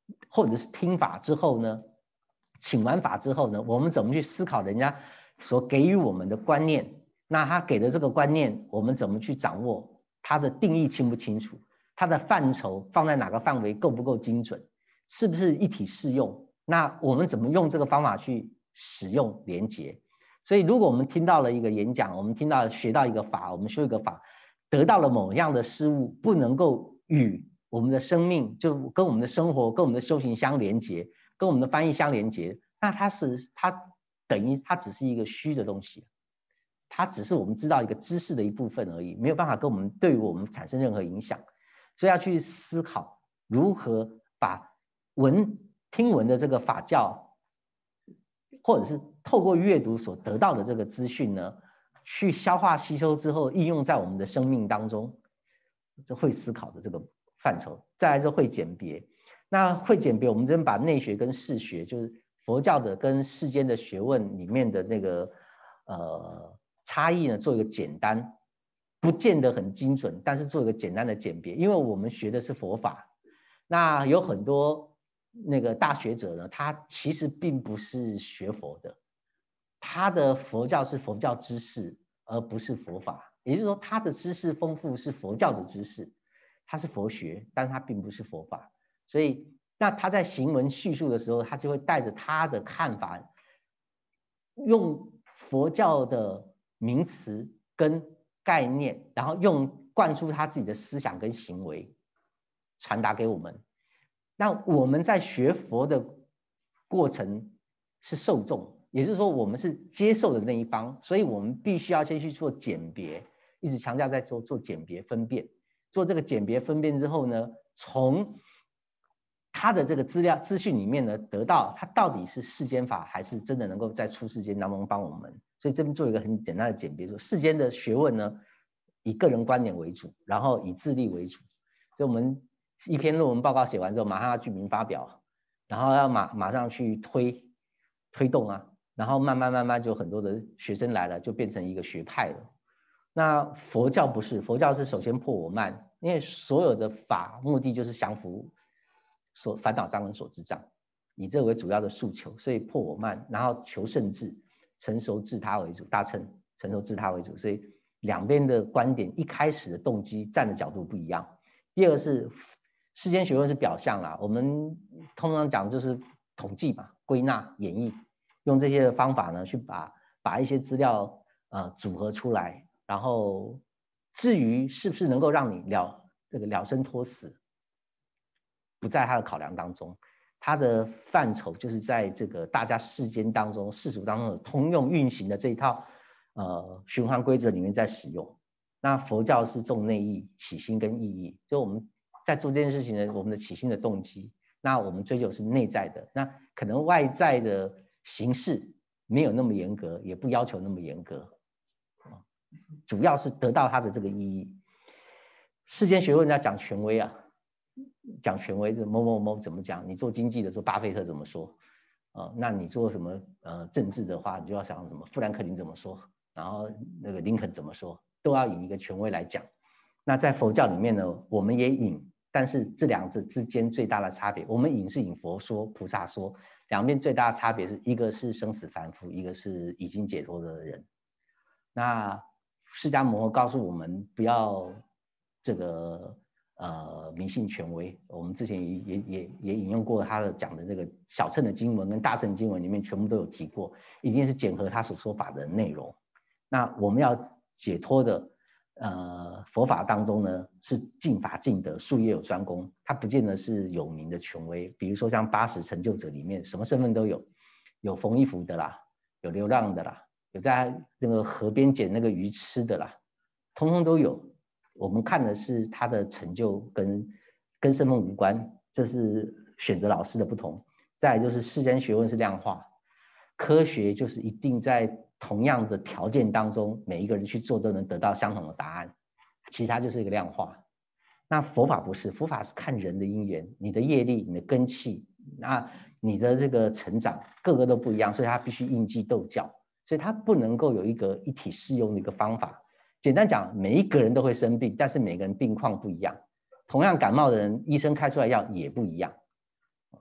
或者是听法之后呢，请完法之后呢，我们怎么去思考人家所给予我们的观念？那他给的这个观念，我们怎么去掌握？它的定义清不清楚？它的范畴放在哪个范围够不够精准？是不是一体适用？那我们怎么用这个方法去使用连结？所以，如果我们听到了一个演讲，我们学到一个法，我们修一个法，得到了某样的事物，不能够与我们的生命，就跟我们的生活、跟我们的修行相连结，跟我们的翻译相连结，那它等于它只是一个虚的东西，它只是我们知道一个知识的一部分而已，没有办法对于我们产生任何影响。所以要去思考如何把听闻的这个法教，或者是透过阅读所得到的这个资讯呢，去消化吸收之后应用在我们的生命当中，这会思考的这个范畴。再来是会鉴别，那会鉴别我们这边把内学跟世学，就是佛教的跟世间的学问里面的那个差异呢，做一个简单，不见得很精准，但是做一个简单的鉴别。因为我们学的是佛法，那有很多那个大学者呢，他其实并不是学佛的，他的佛教是佛教知识，而不是佛法。也就是说，他的知识丰富是佛教的知识，他是佛学，但是他并不是佛法。所以，那他在行文叙述的时候，他就会带着他的看法，用佛教的名词跟概念，然后灌输他自己的思想跟行为，传达给我们。那我们在学佛的过程是受众，也就是说我们是接受的那一方，所以我们必须要先去做鉴别，一直强调在做鉴别分辨。做这个鉴别分辨之后呢，从他的这个资讯里面呢，得到他到底是世间法还是真的能够在出世间当中帮我们。所以这边做一个很简单的鉴别，说世间的学问呢，以个人观点为主，然后以自利为主。所以我们一篇论文报告写完之后，马上要去发表，然后要马上去推动啊，然后慢慢就很多的学生来了，就变成一个学派了。那佛教不是，佛教是首先破我慢，因为所有的法目的就是降服烦恼障跟所知障，以这为主要的诉求，所以破我慢，然后求圣智，成熟自他为主，大乘成熟自他为主，所以两边的观点一开始的动机站的角度不一样。第二个是世间学问是表象啦，我们通常讲就是统计嘛，归纳演绎，用这些的方法呢去把一些资料组合出来。然后，至于是不是能够让你了生脱死，不在他的考量当中。他的范畴就是在这个大家世间当中、世俗当中的通用运行的这一套循环规则里面在使用。那佛教是重内意、起心跟意义，就我们在做这件事情呢，我们的起心的动机，那我们追求是内在的，那可能外在的形式没有那么严格，也不要求那么严格。主要是得到它的这个意义。世间学问要讲权威啊，讲权威是某某某怎么讲？你做经济的时候，巴菲特怎么说？那你做什么政治的话，你就要想什么富兰克林怎么说，然后那个林肯怎么说，都要以一个权威来讲。那在佛教里面呢，我们也引，但是这两者之间最大的差别，我们引是引佛说、菩萨说，两边最大的差别是一个是生死凡夫，一个是已经解脱的人。那释迦牟尼告诉我们不要这个迷信权威。我们之前也引用过他的讲的这个小乘的经文跟大乘经文里面全部都有提过，一定是检核他所说法的内容。那我们要解脱的佛法当中呢，是尽法尽德，术业有专攻，他不见得是有名的权威。比如说像80成就者里面，什么身份都有，有缝衣服的啦，有流浪的啦，有在那个河边捡那个鱼吃的啦，通通都有。我们看的是他的成就跟身份无关，这是选择老师的不同。再来就是世间学问是量化，科学就是一定在同样的条件当中，每一个人去做都能得到相同的答案，其他就是一个量化。那佛法不是，佛法是看人的因缘，你的业力、你的根器，那你的这个成长，个个都不一样，所以它必须应机斗教。所以它不能够有一个一体适用的一个方法。简单讲，每一个人都会生病，但是每个人病况不一样。同样感冒的人，医生开出来药也不一样。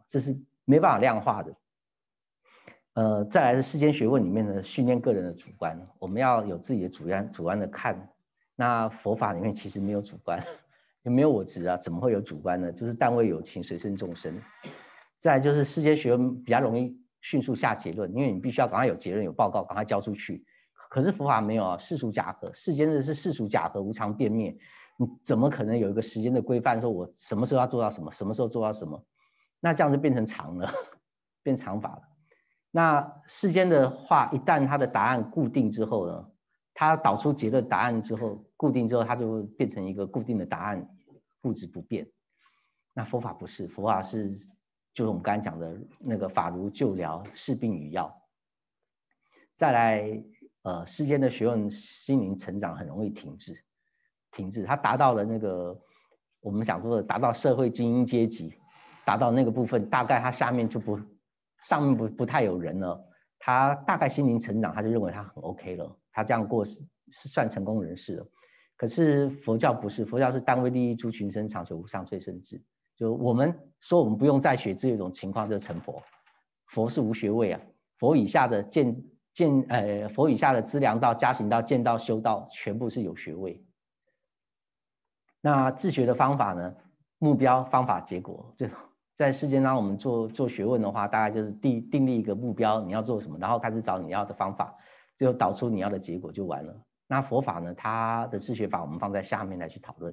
这是没办法量化的。再来是世间学问里面呢，训练个人的主观，我们要有自己的主观的看。那佛法里面其实没有主观，也没有我执啊，怎么会有主观呢？就是但为有情，随顺众生。再来就是世间学问比较容易迅速下结论，因为你必须要赶快有结论、有报告，赶快交出去。可是佛法没有啊，世俗假合，世间的是世俗假合，无常变灭，你怎么可能有一个时间的规范，说我什么时候要做到什么，什么时候做到什么？那这样就变成常了，变常法了。那世间的话，一旦它的答案固定之后呢，它导出结论答案之后，固定之后，它就会变成一个固定的答案，固执不变。那佛法不是，佛法是就是我们刚才讲的那个法如救疗，治病与药。再来，世间的学问心灵成长很容易停滞，它达到了那个我们讲说的达到社会精英阶级，达到那个部分，大概它下面就不。上面不太有人了，他大概心灵成长，他就认为他很 OK 了，他这样过是算成功人士了。可是佛教不是，佛教是单为利益诸群生，常求无上最胜智。就我们说我们不用再学，这种情况就是成佛。佛是无学位啊，佛以下的佛以下的资粮道、加行道、见道、修道，全部是有学位。那自学的方法呢？目标、方法、结果，就在世间当中，我们做学问的话，大概就是订立一个目标，你要做什么，然后开始找你要的方法，最后导出你要的结果就完了。那佛法呢，它的自学法我们放在下面来去讨论。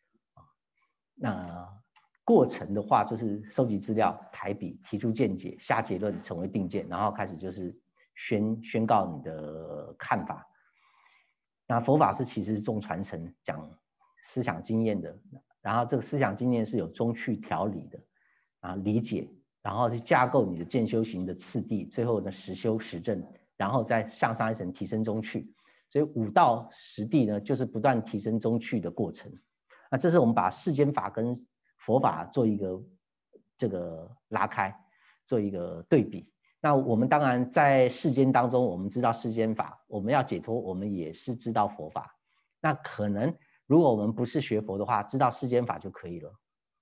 那过程的话，就是收集资料、排比、提出见解、下结论、成为定见，然后开始就是宣告你的看法。那佛法是其实是重传承，讲思想经验的，然后这个思想经验是有中去条理的。理解，然后去架构你的渐修行的次第，最后呢实修实证，然后再向上一层提升中去。所以5到10地呢，就是不断提升中去的过程。那这是我们把世间法跟佛法做一个这个拉开，做一个对比。那我们当然在世间当中，我们知道世间法，我们要解脱，我们也是知道佛法。那可能如果我们不是学佛的话，知道世间法就可以了。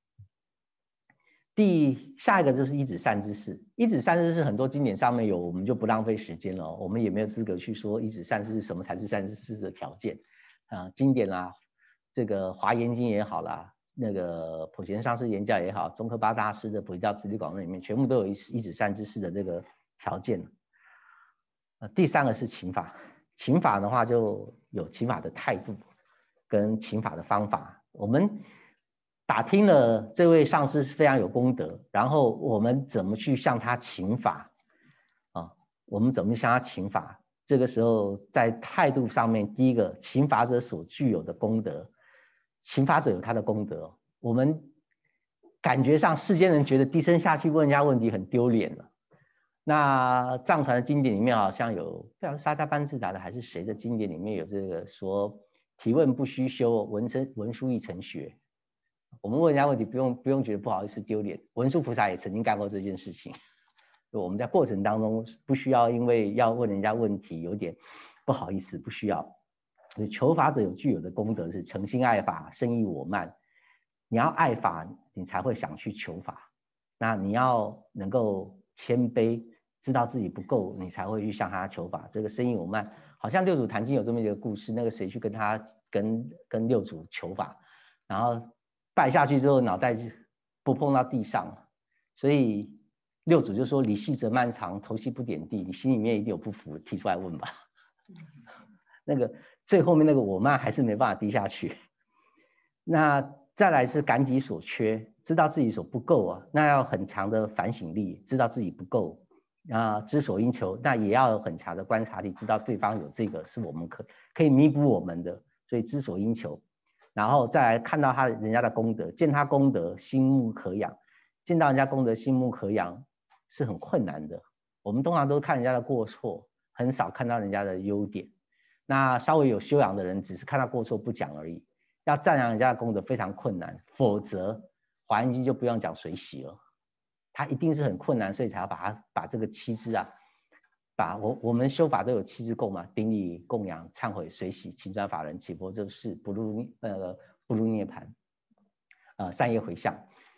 下一个就是一指善知识。一指善知识很多经典上面有，我们就不浪费时间了，我们也没有资格去说一指善知识什么才是善知识的条件。经典啦，这个华严经也好啦，那个普贤上师言教也好，宗喀巴大师的普济道次第广论里面，全部都有一指善知识的这个条件。第3个是勤法。勤法的话就有勤法的态度跟勤法的方法。我们打听了这位上师是非常有功德，然后我们怎么去向他勤法我们怎么向他勤法？这个时候在态度上面，第一个，勤法者所具有的功德，勤法者有他的功德。我们感觉上世间人觉得低声下气问人家问题很丢脸了。那藏传的经典里面好像有，不知道是沙迦班智达的还是谁的经典里面有这个说，提问不须修，文书亦成学。我们问人家问题不用觉得不好意思丢脸，文殊菩萨也曾经干过这件事情。我们在过程当中不需要因为要问人家问题有点不好意思，不需要。求法者有具有的功德是诚心爱法，生益我慢。你要爱法，你才会想去求法。那你要能够谦卑，知道自己不够，你才会去向他求法。这个生益我慢，好像六祖坛经有这么一个故事，那个谁去跟六祖求法，然后拜下去之后脑袋就不碰到地上，所以六祖就说：“理细则漫长，头细不点地。”你心里面一定有不服，提出来问吧。那个最后面那个我慢还是没办法低下去。那再来是感己所缺，知道自己所不够啊，那要很强的反省力，知道自己不够知所应求，那也要有很强的观察力，知道对方有这个是我们可以弥补我们的，所以知所应求。然后再来看到人家的功德，见他功德心目可养，见到人家功德心目可养是很困难的。我们通常都看人家的过错，很少看到人家的优点。那稍微有修养的人，只是看到过错不讲而已。要赞扬人家的功德非常困难，否则华严经就不用讲随喜了，它一定是很困难，所以才要把这个7支我们修法都有7支供嘛，顶礼、供养、忏悔、随喜、勤转法轮、起钵这是不入涅槃，善业回向。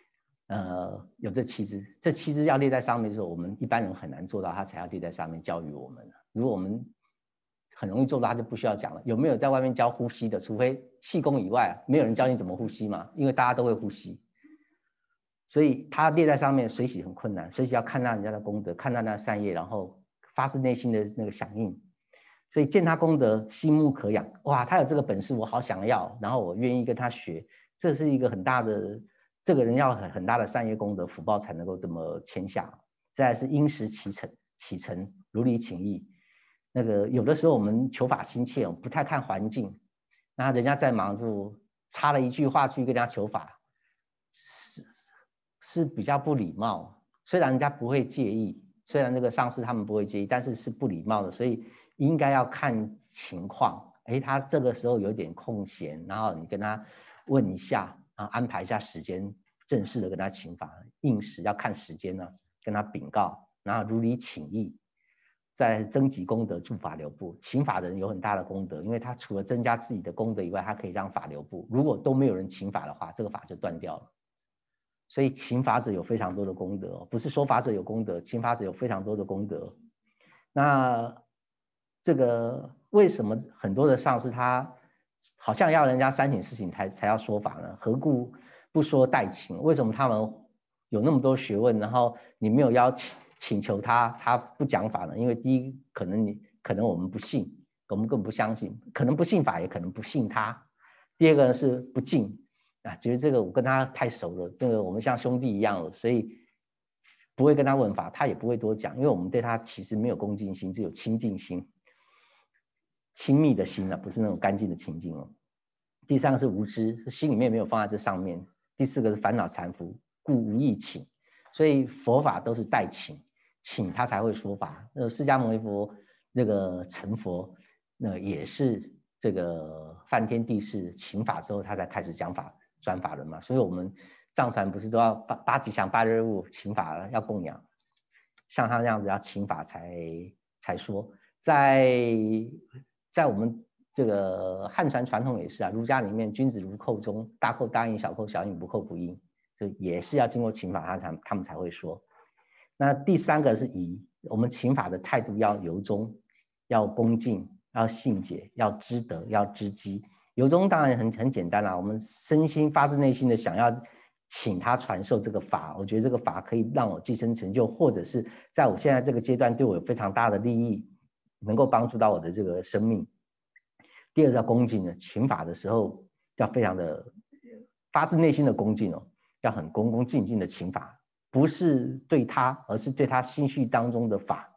有这7支，这7支要列在上面的时候，我们一般人很难做到，他才要列在上面教育我们。如果我们很容易做到，他就不需要讲了。有没有在外面教呼吸的？除非气功以外，没有人教你怎么呼吸嘛，因为大家都会呼吸。所以它列在上面，水洗很困难，水洗要看到人家的功德，看到那个善业，然后发自内心的那个响应。所以见他功德，心慕可仰。哇，他有这个本事，我好想要，然后我愿意跟他学。这是一个很大的，这个人要很大的善业功德福报才能够这么谦下。再来是因时启程，如理请意。那个有的时候我们求法心切，不太看环境，那人家在忙就插了一句话去跟人家求法，是比较不礼貌。虽然人家不会介意，虽然那个上司他们不会介意，但是是不礼貌的，所以应该要看情况。他这个时候有点空闲，然后你跟他问一下，然后安排一下时间，正式的跟他请法。应时要看时间呢，跟他禀告，然后如理请意。再增集功德助法流布，请法的人有很大的功德，因为他除了增加自己的功德以外，他可以让法流布。如果都没有人请法的话，这个法就断掉了。所以请法者有非常多的功德，不是说法者有功德，请法者有非常多的功德。那这个为什么很多的上师他好像要人家3请4请才要说法呢？何故不说代请？为什么他们有那么多学问，然后你没有请求他不讲法呢？因为第一，可能我们不信，我们根本不相信，可能不信法，也可能不信他。第二个是不敬啊，觉得这个我跟他太熟了，这个我们像兄弟一样了，所以不会跟他问法，他也不会多讲，因为我们对他其实没有恭敬心，只有亲近心、亲密的心啊，不是那种干净的清净哦。第三个是无知，心里面没有放在这上面。第4个是烦恼缠缚，故无意请。所以佛法都是代请，请他才会说法。释迦牟尼佛那个成佛，那也是这个梵天帝释请法之后，他才开始讲法转法轮嘛。所以我们藏传不是都要八吉祥8日物请法要供养，像他这样子要请法才说。在我们这个汉传传统也是啊，儒家里面君子如寇中，大寇大应，小寇小应，不寇不应。就也是要经过请法，他们才会说。那第3个是仪，我们请法的态度要由衷，要恭敬，要信解，要知德，要知机。由衷当然很简单啦，我们身心发自内心的想要请他传授这个法，我觉得这个法可以让我继承成就，或者是在我现在这个阶段对我有非常大的利益，能够帮助到我的这个生命。第2是要恭敬的，请法的时候要非常的发自内心的恭敬哦。要很恭恭敬敬的请法，不是对他，而是对他心绪当中的法。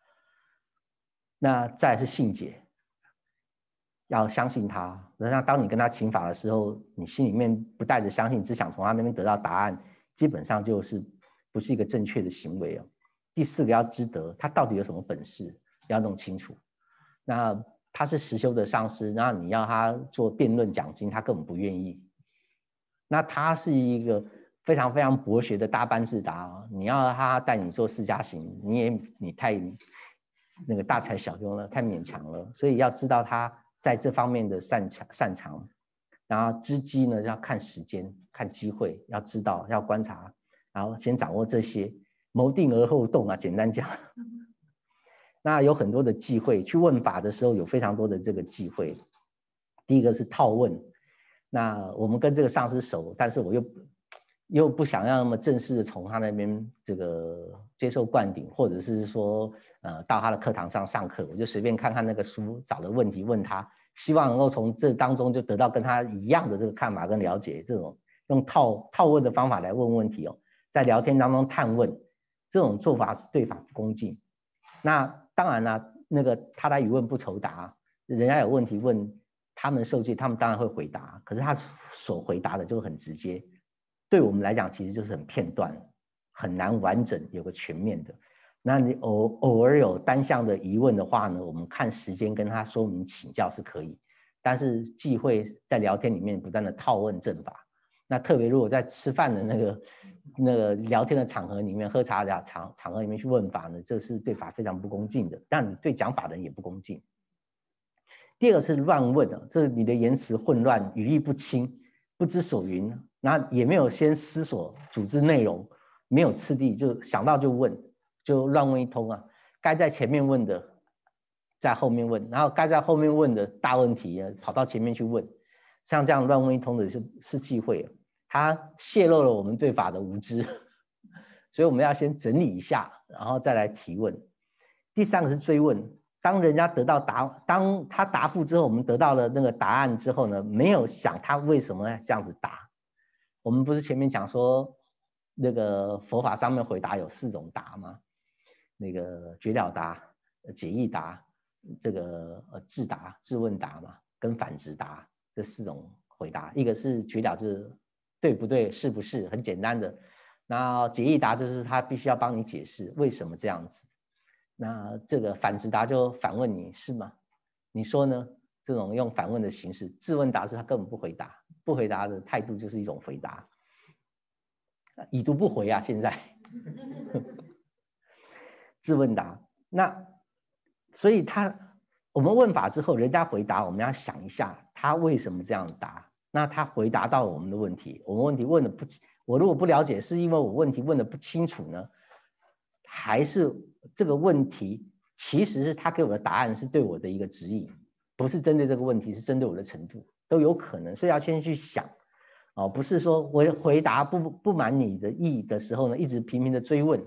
那再来是信解，要相信他。那当你跟他请法的时候，你心里面不带着相信，只想从他那边得到答案，基本上就是不是一个正确的行为哦。第4个要知德，他到底有什么本事，要弄清楚。那他是实修的上师，然后你要他做辩论讲经，他根本不愿意。那他是一个非常非常博学的大班智达哦，你要他带你做释迦行，你太那个大材小用了，太勉强了。所以要知道他在这方面的擅长，然后知机呢要看时间、看机会，要知道要观察，然后先掌握这些，谋定而后动啊，简单讲。那有很多的忌讳，去问法的时候有非常多的这个忌讳。第1个是套问。那我们跟这个上师熟，但是我又不想要那么正式的从他那边这个接受灌顶，或者是说到他的课堂上上课，我就随便看看那个书，找的问题问他，希望能够从这当中就得到跟他一样的这个看法跟了解。这种用套问的方法来问问题哦，在聊天当中探问，这种做法是对法不恭敬。那当然啦，那个他来语问不酬答，人家有问题问。他们受戒，他们当然会回答，可是他所回答的就很直接，对我们来讲其实就是很片段，很难完整有个全面的。那你偶尔有单项的疑问的话呢，我们看时间跟他说明请教是可以，但是忌讳在聊天里面不断的套问正法。那特别如果在吃饭的那个聊天的场合里面，喝茶的场合里面去问法呢，这是对法非常不恭敬的，但你对讲法的人也不恭敬。第2个是乱问，这是你的言辞混乱，语义不清， 不知所云，那也没有先思索组织内容，没有次第，就想到就问，就乱问一通啊。该在前面问的在后面问，然后该在后面问的大问题跑到前面去问，像这样乱问一通的是忌讳，它泄露了我们对法的无知，所以我们要先整理一下，然后再来提问。第三个是追问，当人家当他答复之后，我们得到了那个答案之后呢，没有想他为什么这样子答。我们不是前面讲说那个佛法上面回答有4种答吗？那个觉了答、解义答、这个智答、质问答嘛，跟反直答这4种回答。一个是觉了，就是对不对、是不是，很简单的。那解义答就是他必须要帮你解释为什么这样子。那这个反直答就反问你是吗？你说呢？这种用反问的形式。质问答是他根本不回答，不回答的态度就是一种回答。已读不回啊，现在质问答。那所以我们问法之后，人家回答，我们要想一下他为什么这样答。那他回答到我们的问题，我们问题问的不，我如果不了解，是因为我问题问的不清楚呢，还是这个问题其实是他给我的答案是对我的一个指引，不是针对这个问题，是针对我的程度，都有可能。所以要先去想，不是说我回答不满你的意的时候呢，一直频频的追问。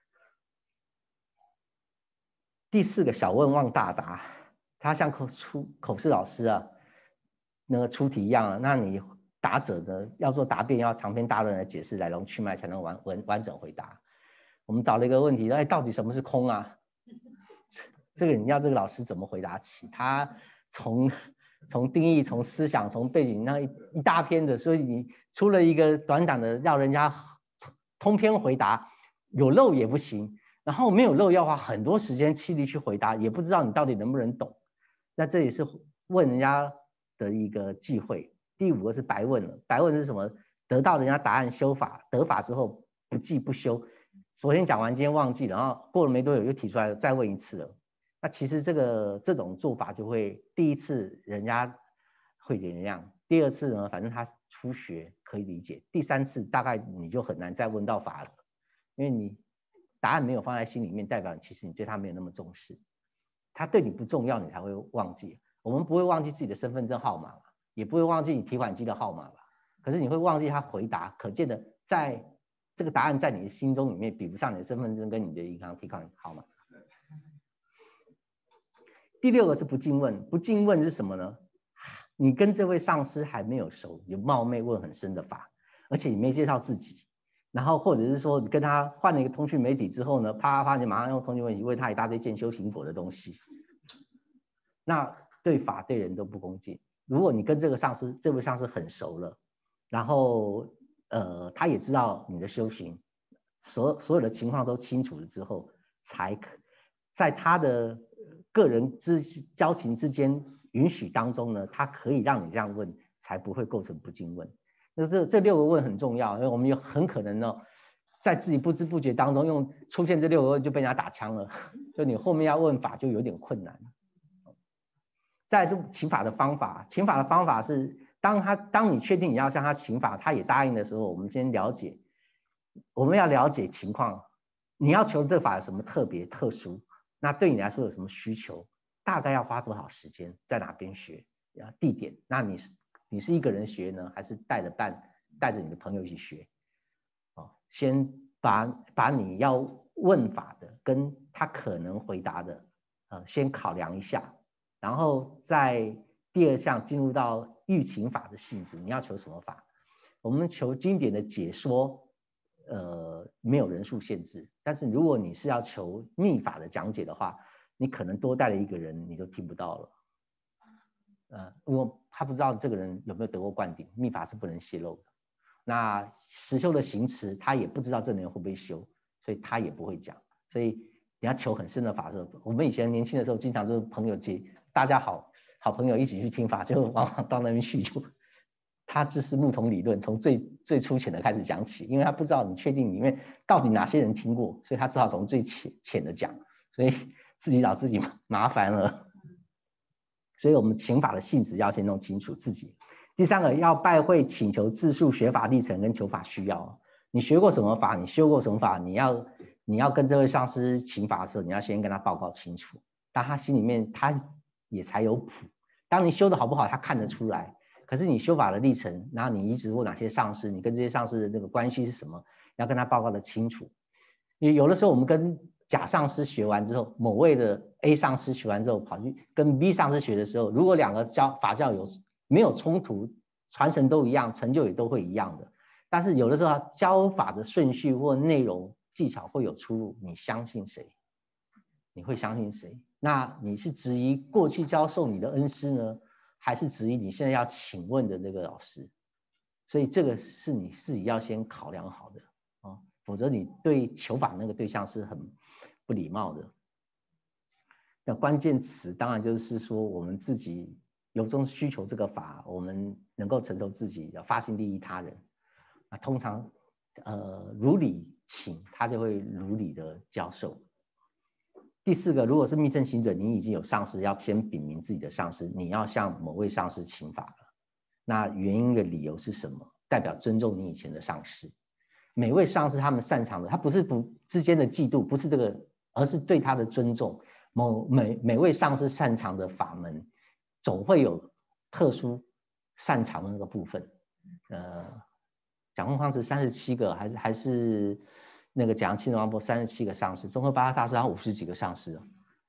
第4个小问忘大答，他像口试老师啊，那个出题一样啊，那你答者呢要做答辩，要长篇大论来解释来龙去脉，才能完整回答。我们找了一个问题，到底什么是空啊？这个你要这个老师怎么回答起？他从定义、从思想、从背景那一大篇的，所以你出了一个短短的，要人家通篇回答，有漏也不行。然后没有漏，要花很多时间气力去回答，也不知道你到底能不能懂。那这也是问人家的一个忌讳。第5个是白问了，白问是什么？得到人家答案修法，得法之后不记不修。昨天讲完，今天忘记了，然后过了没多久又提出来再问一次了。那其实这种做法就会，第1次人家会原谅，第2次呢，反正他初学可以理解，第3次大概你就很难再问到法了，因为你答案没有放在心里面，代表其实你对他没有那么重视，他对你不重要，你才会忘记。我们不会忘记自己的身份证号码，也不会忘记你提款机的号码吧？可是你会忘记他回答，可见的在这个答案在你的心中里面比不上你的身份证跟你的银行提款号码。第6个是不敬问，不敬问是什么呢？你跟这位上师还没有熟，有冒昧问很深的法，而且你没介绍自己。然后或者是说你跟他换了一个通讯媒体之后呢，啪啪啪，你马上用通讯媒体问他一大堆见修行佛的东西，那对法对人都不恭敬。如果你跟这位上师很熟了，然后他也知道你的修行，所有的情况都清楚了之后，才在他的个人交情之间允许当中呢，他可以让你这样问，才不会构成不敬问。那这6个问很重要，因为我们有很可能呢，在自己不知不觉当中出现这6个问就被人家打枪了，就你后面要问法就有点困难。再来是请法的方法，请法的方法是当你确定你要向他请法，他也答应的时候，我们先我们要了解情况，你要求这个法有什么特别特殊，那对你来说有什么需求，大概要花多少时间，在哪边学，地点，那你是一个人学呢，还是带着你的朋友一起学？先把你要问法的跟他可能回答的，先考量一下，然后在第2项进入到欲请法的性质，你要求什么法？我们求经典的解说，没有人数限制，但是如果你是要求密法的讲解的话，你可能多带了一个人，你就听不到了。因为他不知道这个人有没有得过灌顶，密法是不能泄露的。那实修的行持，他也不知道这个人会不会修，所以他也不会讲。所以你要求很深的法的时候，我们以前年轻的时候，经常就是朋友大家好朋友一起去听法，就往往到那边去他就是木桶理论，从最粗浅的开始讲起，因为他不知道你确定里面到底哪些人听过，所以他只好从最浅的讲，所以自己找自己麻烦了。所以我们请法的性质要先弄清楚自己。第第三个要拜会请求自述学法历程跟求法需要。你学过什么法，你修过什么法，你要跟这位上师请法的时候，你要先跟他报告清楚，但他心里面他也才有谱。当你修的好不好，他看得出来。可是你修法的历程，然后你一直过哪些上师，你跟这些上师的那个关系是什么，要跟他报告的清楚。有的时候我们跟甲上师学完之后，某位的 A 上师学完之后，跑去跟 B 上师学的时候，如果两个法教没有冲突，传承都一样，成就也都会一样的。但是有的时候教法的顺序或内容技巧会有出入，你相信谁？你会相信谁？那你是质疑过去教授你的恩师呢，还是质疑你现在要请问的这个老师？所以这个是你自己要先考量好的啊，否则你对求法那个对象是很不礼貌的。那关键词当然就是说我们自己由衷需求这个法，我们能够承受自己，要发心利益他人。那通常如理请，他就会如理的教授。第四个，如果是密乘行者，你已经有上师，要先禀明自己的上师，你要向某位上师请法了。那原因的理由是什么？代表尊重你以前的上师。每位上师他们擅长的，他不是之间的嫉妒，不是这个，而是对他的尊重。每位上师擅长的法门，总会有特殊擅长的那个部分。讲空方是37个，还是那个讲庆王波37个上师，综合八大师好像50几个上师。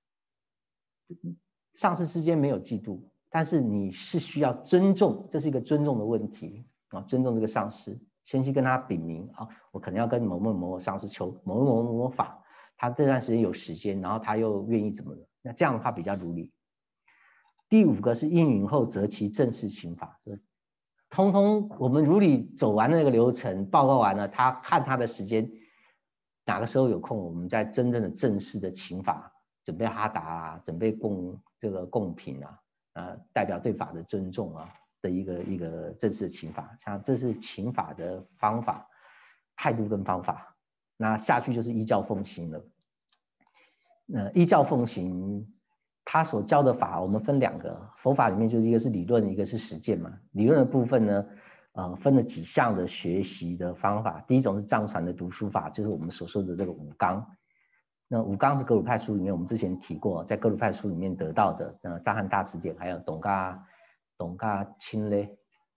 上师之间没有嫉妒，但是你是需要尊重，这是一个尊重的问题啊，尊重这个上师，先去跟他禀明啊，我可能要跟某某上师求某法，他这段时间有时间，然后他又愿意怎么的，那这样的话比较如理。第5个是应允后择其正式请法，通通我们如理走完那个流程，报告完了，他看他的时间，哪个时候有空，我们在真正的正式的请法，准备哈达啊，准备贡品啊，代表对法的尊重啊的一个正式的请法，像这是请法的方法、态度跟方法。那下去就是依教奉行了。依教奉行。他所教的法，我们分2个，佛法里面就是一个是理论，一个是实践嘛。理论的部分呢，分了几项的学习的方法。第一种是藏传的读书法，就是我们所说的这个五纲。那五纲是格鲁派书里面我们之前提过，在格鲁派书里面得到的，藏汉大词典，还有董嘎钦嘞，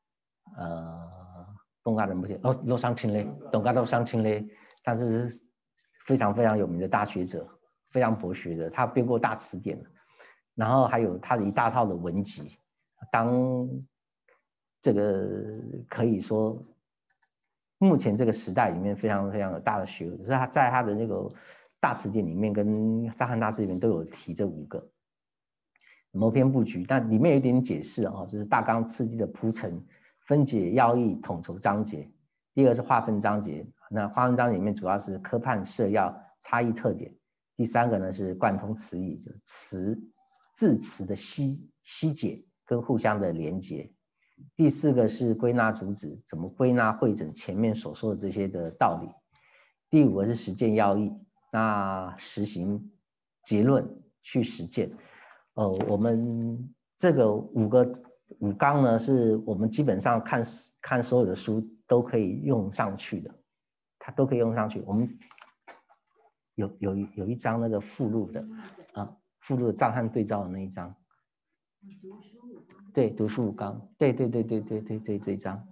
董嘎人不行，洛桑钦嘞，董嘎洛桑钦嘞，他是非常非常有名的大学者，非常博学的，他编过大词典。然后还有他的一大套的文集，当这个可以说目前这个时代里面非常非常有大的学问，是他在他的那个大词典里面跟藏汉大师里面都有提这5个谋篇布局，但里面有一点解释啊，就是大纲次第的铺陈、分解要义、统筹章节。第2个是划分章节，那划分章节里面主要是科判设要、差异特点。第3个呢是贯通词义，就是字词的析解跟互相的连结。第4个是归纳主旨，怎么归纳汇整前面所说的这些的道理。第5个是实践要义，那实行结论去实践。我们这个五纲呢，是我们基本上看所有的书都可以用上去的，它都可以用上去。我们有一章那个附录的附录的藏汉对照的那一章，对，读书五纲，对，这一章，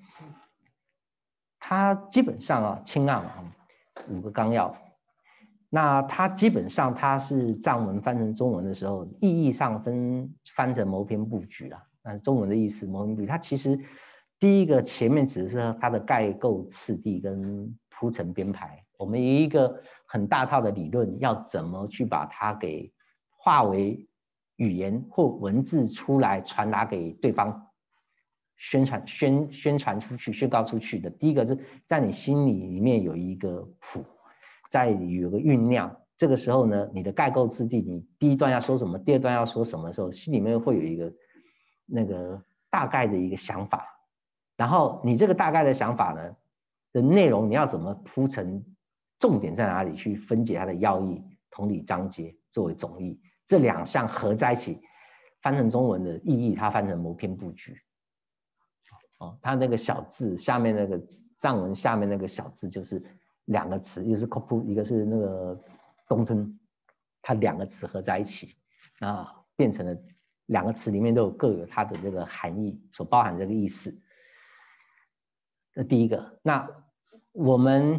它基本上清案5个纲要，那它基本上它是藏文翻成中文的时候，意义上翻成谋篇布局啦，那是中文的意思，谋篇布局，它其实第一个前面指的是它的概构次第跟铺陈编排，我们有一个很大套的理论，要怎么去把它给化为语言或文字出来，传达给对方，宣传出去，宣告出去的。第一个是在你心里面有一个谱，在有个酝酿。这个时候呢，你的概构之地，你第一段要说什么，第二段要说什么的时候，心里面会有一个那个大概的一个想法。然后你这个大概的想法呢的内容，你要怎么铺陈，重点在哪里，去分解它的要义、同理章节作为总义。这2项合在一起，翻成中文的意义，它翻成谋篇布局。 哦，它那个小字下面那个藏文下面那个小字就是2个词，一个是 kopu， 一个是那个东吞，它2个词合在一起，啊，变成了2个词里面都各有它的这个含义所包含这个意思。这第一个。那我们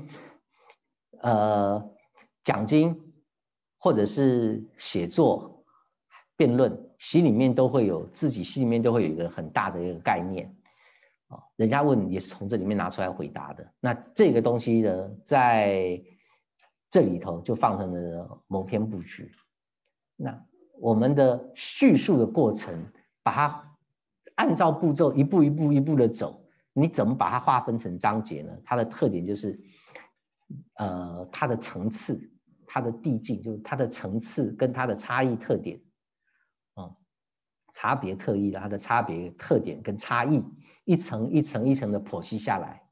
讲经或者是写作、辩论，心里面都会有自己心里面都会有一个很大的一个概念。人家问也是从这里面拿出来回答的。那这个东西呢，在这里头就放成了谋篇布局。那我们的叙述的过程，把它按照步骤一步一步一步的走，你怎么把它划分成章节呢？它的特点就是，它的层次、它的递进，就是它的层次跟它的差异特点，差别特异的它的差别特点跟差异。一层一层一层的剖析下来，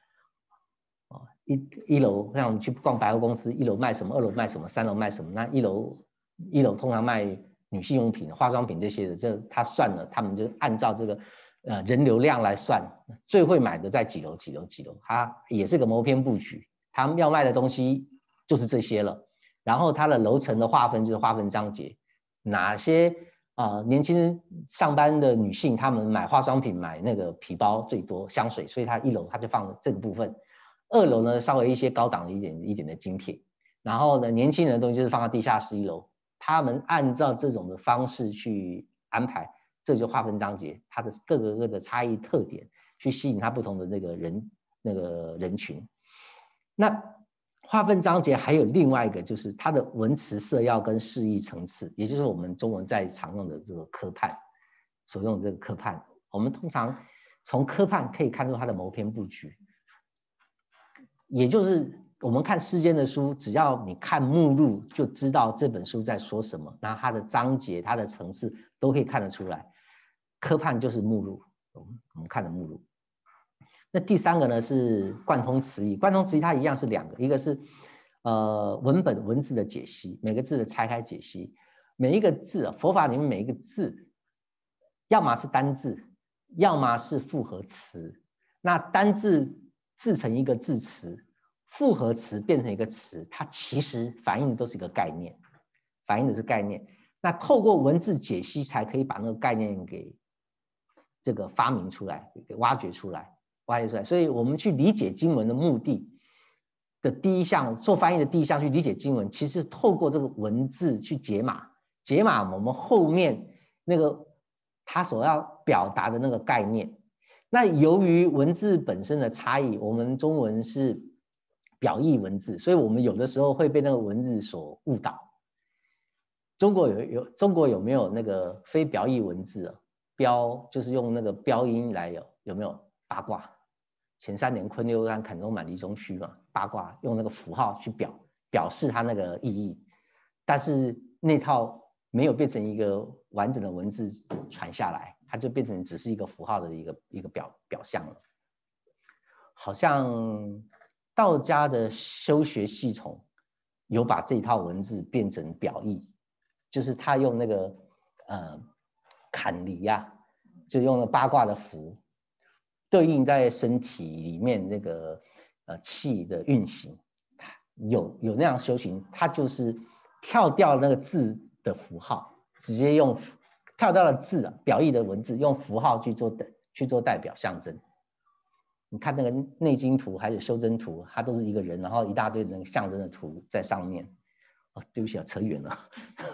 一楼像我们去逛百货公司，1楼卖什么，2楼卖什么，3楼卖什么。那一楼通常卖女性用品、化妆品这些的，就他算了，他们就按照这个人流量来算，最会买的在几楼，它也是个谋篇布局，他们要卖的东西就是这些了。然后它的楼层的划分就是划分章节，哪些年轻上班的女性，她们买化妆品、买那个皮包最多，香水，所以它1楼它就放这个部分。2楼呢，稍微一些高档一点的精品，然后呢，年轻人的东西就是放到地下室1楼。他们按照这种的方式去安排，这就划分章节，它的各个的差异特点，去吸引它不同的那个人群。那划分章节还有另外一个，就是它的文词色要跟释义层次，也就是我们中文在常用的这个科判所用的这个科判。我们通常从科判可以看出它的谋篇布局，也就是我们看世间的书，只要你看目录就知道这本书在说什么，然后它的章节、它的层次都可以看得出来。科判就是目录，我们看的目录。那第3个呢是贯通词义，贯通词义它一样是2个，一个是文本文字的解析，每个字的拆开解析，每一个字佛法里面每一个字，要么是单字，要么是复合词。那单字制成一个字词，复合词变成一个词，它其实反映的都是一个概念，反映的是概念。那透过文字解析，才可以把那个概念给这个发明出来，给挖掘出来。所以我们去理解经文的目的的第一项，做翻译的第一项去理解经文，其实透过这个文字去解码，解码我们后面那个他所要表达的那个概念。那由于文字本身的差异，我们中文是表意文字，所以我们有的时候会被那个文字所误导。中国有没有那个非表意文字啊？标就是用那个标音来有没有？八卦，前3年坤六安坎中满离中虚嘛，八卦用那个符号去表示它那个意义，但是那套没有变成一个完整的文字传下来，它就变成只是一个符号的一个表象了。好像道家的修学系统有把这套文字变成表意，就是他用那个坎离啊，就用了八卦的符。对应在身体里面那个气的运行，有那样修行，它就是跳掉那个字的符号，直接用跳掉了字表意的文字，用符号去做代表象征。你看那个内经图还有修真图，它都是一个人，然后一大堆那个象征的图在上面。对不起扯远了。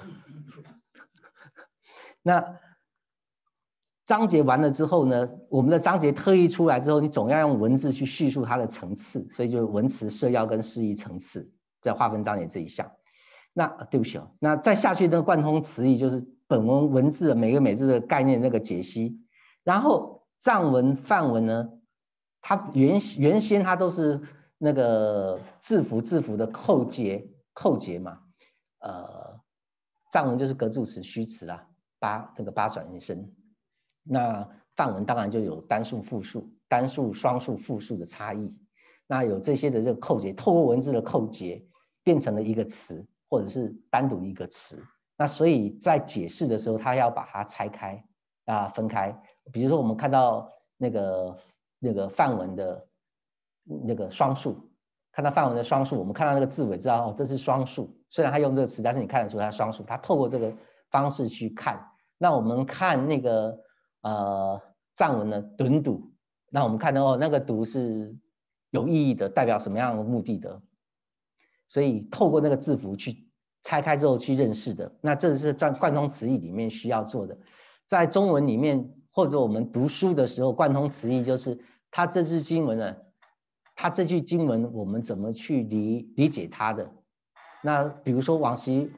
那章节完了之后呢，我们的章节特意出来之后，你总要用文字去叙述它的层次，所以就文词色要跟释义层次在划分章节这一项。那对不起那再下去那个贯通词义就是本文文字的每个字的概念那个解析。然后藏文梵文呢，它原先它都是那个字符的扣结嘛，藏文就是格助词虚词啦，八转音声。那梵文当然就有单数、复数、单数、双数、复数的差异。那有这些的这个扣结，透过文字的扣结，变成了一个词，或者是单独一个词。那所以在解释的时候，他要把它拆开分开。比如说我们看到那个梵文的那个双数，看到梵文的双数，我们看到那个字尾知道哦，这是双数。虽然他用这个词，但是你看得出它双数。他透过这个方式去看，那我们看那个藏文的敦笃，那我们看到哦，那个笃是有意义的，代表什么样的目的的？所以透过那个字符去拆开之后去认识的，那这是在贯通词义里面需要做的。在中文里面，或者我们读书的时候，贯通词义就是它这句经文呢，它这句经文我们怎么去理解它的？那比如说往昔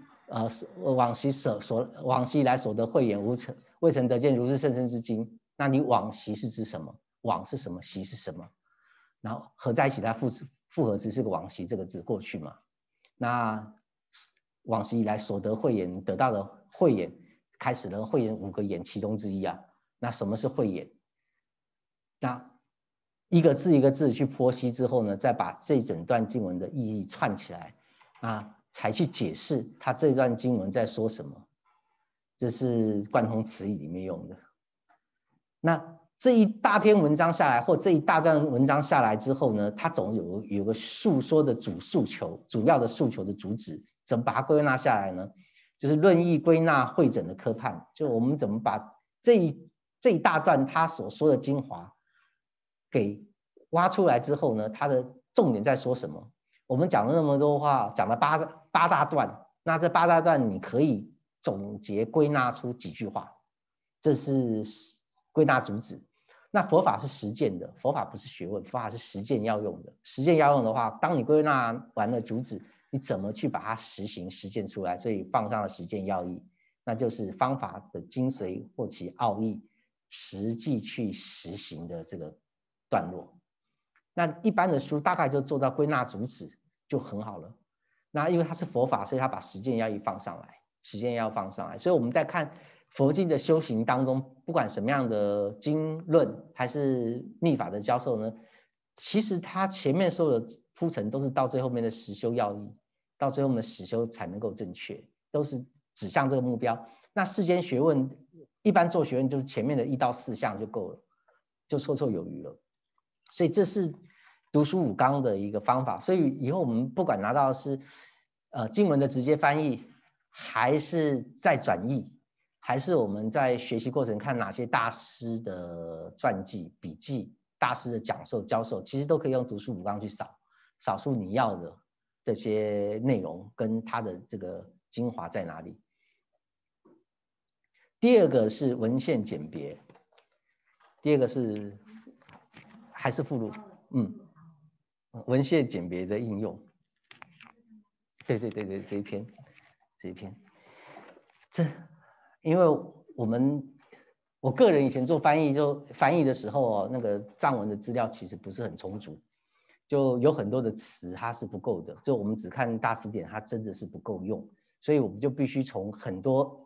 以来所得慧眼未曾得见如是甚深之经，那你往昔是指什么？往是什么？昔是什么？然后合在一起，它复合词是个往昔这个字过去嘛？那往昔以来所得慧眼得到的慧眼，开始了慧眼5个眼其中之一啊。那什么是慧眼？那一个字一个字去剖析之后呢，再把这整段经文的意义串起来啊，才去解释它这段经文在说什么。这是贯通词义里面用的。那这一大篇文章下来，或这一大段文章下来之后呢，它总有个述说的主诉求，主要的诉求的主旨，怎么把它归纳下来呢？就是论义归纳汇整的科判，就我们怎么把这一大段他所说的精华给挖出来之后呢，它的重点在说什么？我们讲了那么多话，讲了八大段，那这8大段你可以总结归纳出几句话，这是归纳主旨。那佛法是实践的，佛法不是学问，佛法是实践要用的。实践要用的话，当你归纳完了主旨，你怎么去把它实践出来？所以放上了实践要义，那就是方法的精髓或其奥义，实际去实行的这个段落。那一般的书大概就做到归纳主旨就很好了。那因为它是佛法，所以它把实践要义放上来，实践要放上来。所以我们在看佛经的修行当中，不管什么样的经论还是密法的教授呢，其实它前面所有的铺陈都是到最后面的实修要义，到最后面的实修才能够正确，都是指向这个目标。那世间学问一般做学问就是前面的1到4项就够了，就绰绰有余了。所以这是读书五纲的一个方法。所以以后我们不管拿到的是经文的直接翻译，还是再转译，还是我们在学习过程看哪些大师的传记、笔记、大师的讲授、教授，其实都可以用读书五纲去扫出你要的这些内容跟它的这个精华在哪里。第二个是文献简别，第二个是还是附录，文献简别的应用。对，这一篇，因为我个人以前做翻译的时候那个藏文的资料其实不是很充足，就有很多的词它是不够的，就我们只看大词典，它真的是不够用，所以我们就必须从很多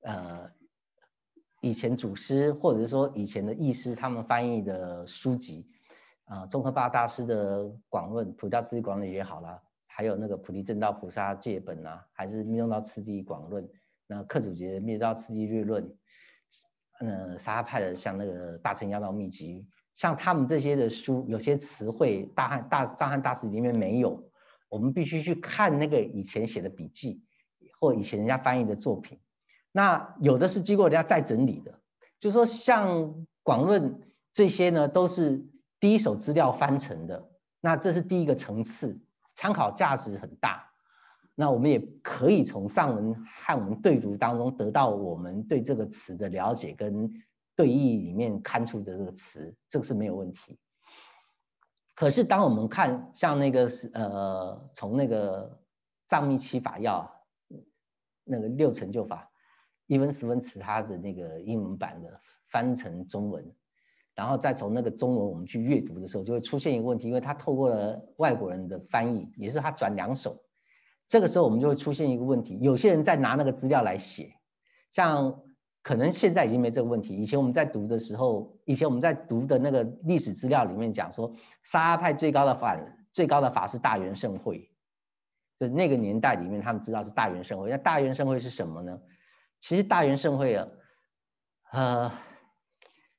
以前祖师或者是说以前的译师他们翻译的书籍，宗喀巴大师的广论、普教次第广论也好啦，还有那个菩提正道菩萨戒本啊，还是密宗道次第广论，那克祖杰的密宗道次第略论，沙派的像那个大乘要道秘籍，像他们这些的书，有些词汇藏汉大词里面没有，我们必须去看那个以前写的笔记或以前人家翻译的作品。那有的是经过人家再整理的，就是说像广论这些呢，都是第一手资料翻成的，那这是第一个层次，参考价值很大。那我们也可以从藏文汉文对读当中得到我们对这个词的了解跟对译里面看出的这个词，这个是没有问题。可是当我们看像那个从那个藏密七法要那个6成就法一分10分词它的那个英文版的翻成中文，然后再从那个中文我们去阅读的时候，就会出现一个问题，因为它透过了外国人的翻译，也是他转2手，这个时候我们就会出现一个问题，有些人在拿那个资料来写，像可能现在已经没这个问题，以前我们在读的时候，以前我们在读的那个历史资料里面讲说，沙派最高的法是大圆盛会，就那个年代里面他们知道是大圆盛会。那大圆盛会是什么呢？其实大圆盛会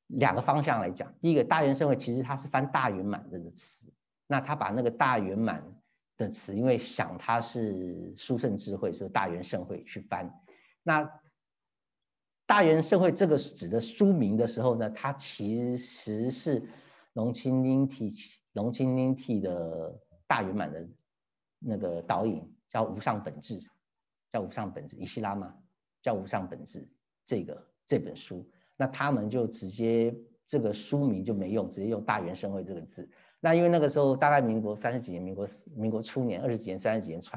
2个方向来讲。第一个，大圆盛会其实它是翻大圆满这个词，那他把那个大圆满的词，因为想它是殊胜智慧，所以大圆盛会去翻。那大圆盛会这个指的书名的时候呢，它其实是龙钦丁替的大圆满的那个导引，叫无上本质，以西拉嘛，叫无上本质这本书。那他们就直接这个书名就没用，直接用大圆盛会这个字。那因为那个时候大概民国30几年，民国初年20几年、30几年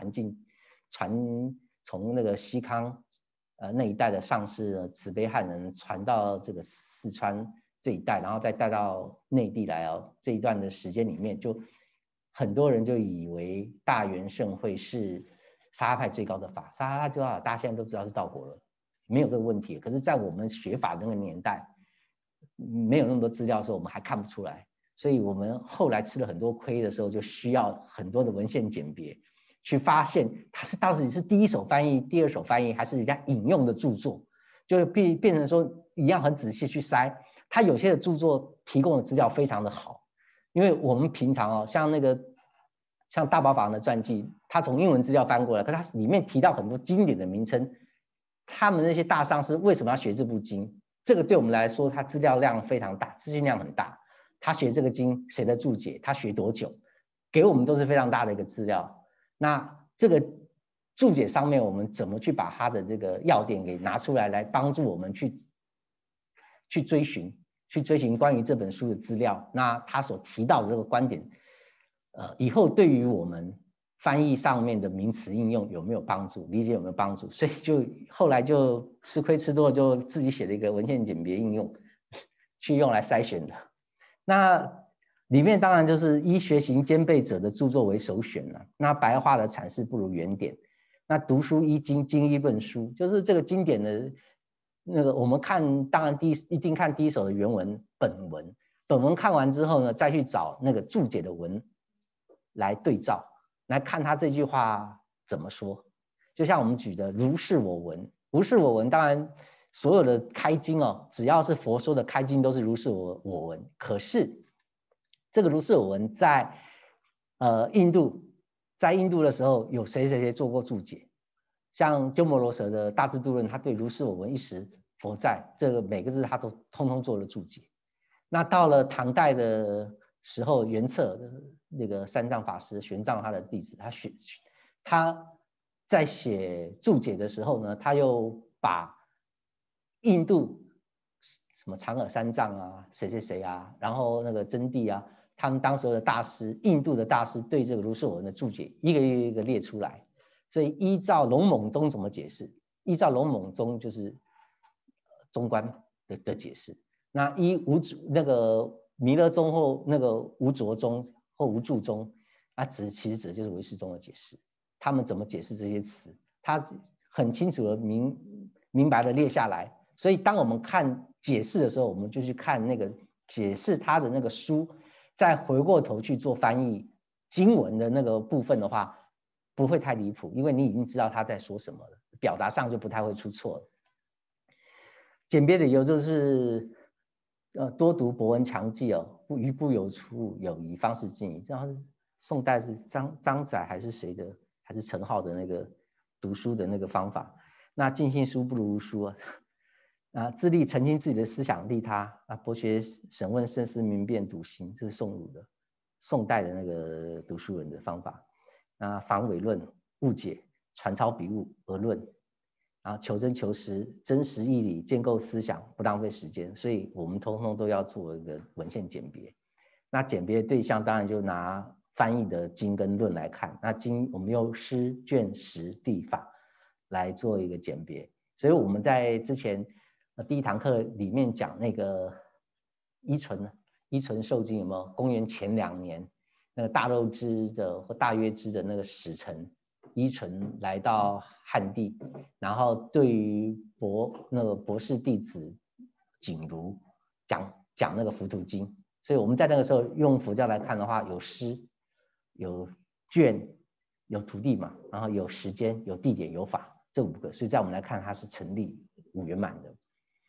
从那个西康那一带的上士慈悲汉人传到这个四川这一带，然后再带到内地来哦。这一段的时间里面，就很多人就以为大圆盛会是沙哈派最高的法，沙哈派最高的法大家现在都知道是道果了，没有这个问题。可是，在我们学法那个年代，没有那么多资料的时候，我们还看不出来。所以我们后来吃了很多亏的时候，就需要很多的文献鉴别，去发现它是到底是第一手翻译、第二手翻译，还是人家引用的著作，就变成说一样很仔细去筛。它有些的著作提供的资料非常的好，因为我们平常像大宝法王的传记，他从英文资料翻过来，可它里面提到很多经典的名称，他们那些大上师为什么要学这部经？这个对我们来说，它资料量非常大，资讯量很大。他学这个经谁的注解，他学多久，给我们都是非常大的一个资料。那这个注解上面，我们怎么去把它的这个要点给拿出来，来帮助我们去追寻关于这本书的资料？那他所提到的这个观点，以后对于我们翻译上面的名词应用有没有帮助，理解有没有帮助？所以就后来就吃亏吃多了，就自己写了一个文献鉴别应用，去用来筛选的。那里面当然就是依学行兼备者的著作为首选了。那白话的阐释不如原点。那读书依经，经依论书，就是这个经典的那个我们看，当然一定看第一手的原文本文看完之后呢，再去找那个注解的文来对照，来看他这句话怎么说。就像我们举的如是我闻，当然所有的开经哦，只要是佛说的开经都是如是我闻。可是这个如是我闻在印度的时候，有谁做过注解？像鸠摩罗什的大智度论，他对如是我闻一时佛在，这个每个字他都通通做了注解。那到了唐代的时候，元策的那个三藏法师玄奘他的弟子，他在写注解的时候呢，他又把印度什么长耳三藏啊，谁啊，然后那个真谛啊，他们当时的大师，印度的大师对这个如是我闻的注解一个列出来。所以依照龙猛宗怎么解释？依照龙猛宗就是中观的解释。那那个弥勒宗或那个无着宗或无著宗，其实指的就是唯识宗的解释。他们怎么解释这些词？他很清楚的明白的列下来。所以当我们看解释的时候，我们就去看那个解释他的那个书，再回过头去做翻译经文的那个部分的话，不会太离谱，因为你已经知道他在说什么了，表达上就不太会出错了。简别理由就是多读博闻强记哦，于不有处有疑，方是尽疑。然后宋代是张载还是谁的，还是陈浩的那个读书的那个方法。那尽信书不如无书啊，自力澄清自己的思想利他啊，博学审问慎思明辨笃行，这是宋代的那个读书人的方法。那防伪论、误解、传抄笔误而论，然后求真求实、真实义理、建构思想，不浪费时间。所以我们通通都要做一个文献鉴别。那鉴别的对象当然就拿翻译的经跟论来看。那经我们用诗、卷、时、地、法来做一个鉴别。所以我们在之前第一堂课里面讲那个依存受经有没有？公元前2年。那个大肉支的或大约支的那个使臣依存来到汉地，然后对于那个博士弟子景如讲那个浮屠经。所以我们在那个时候用佛教来看的话，有诗、有卷、有徒弟嘛，然后有时间、有地点、有法这5个，所以在我们来看它是成立5圆满的。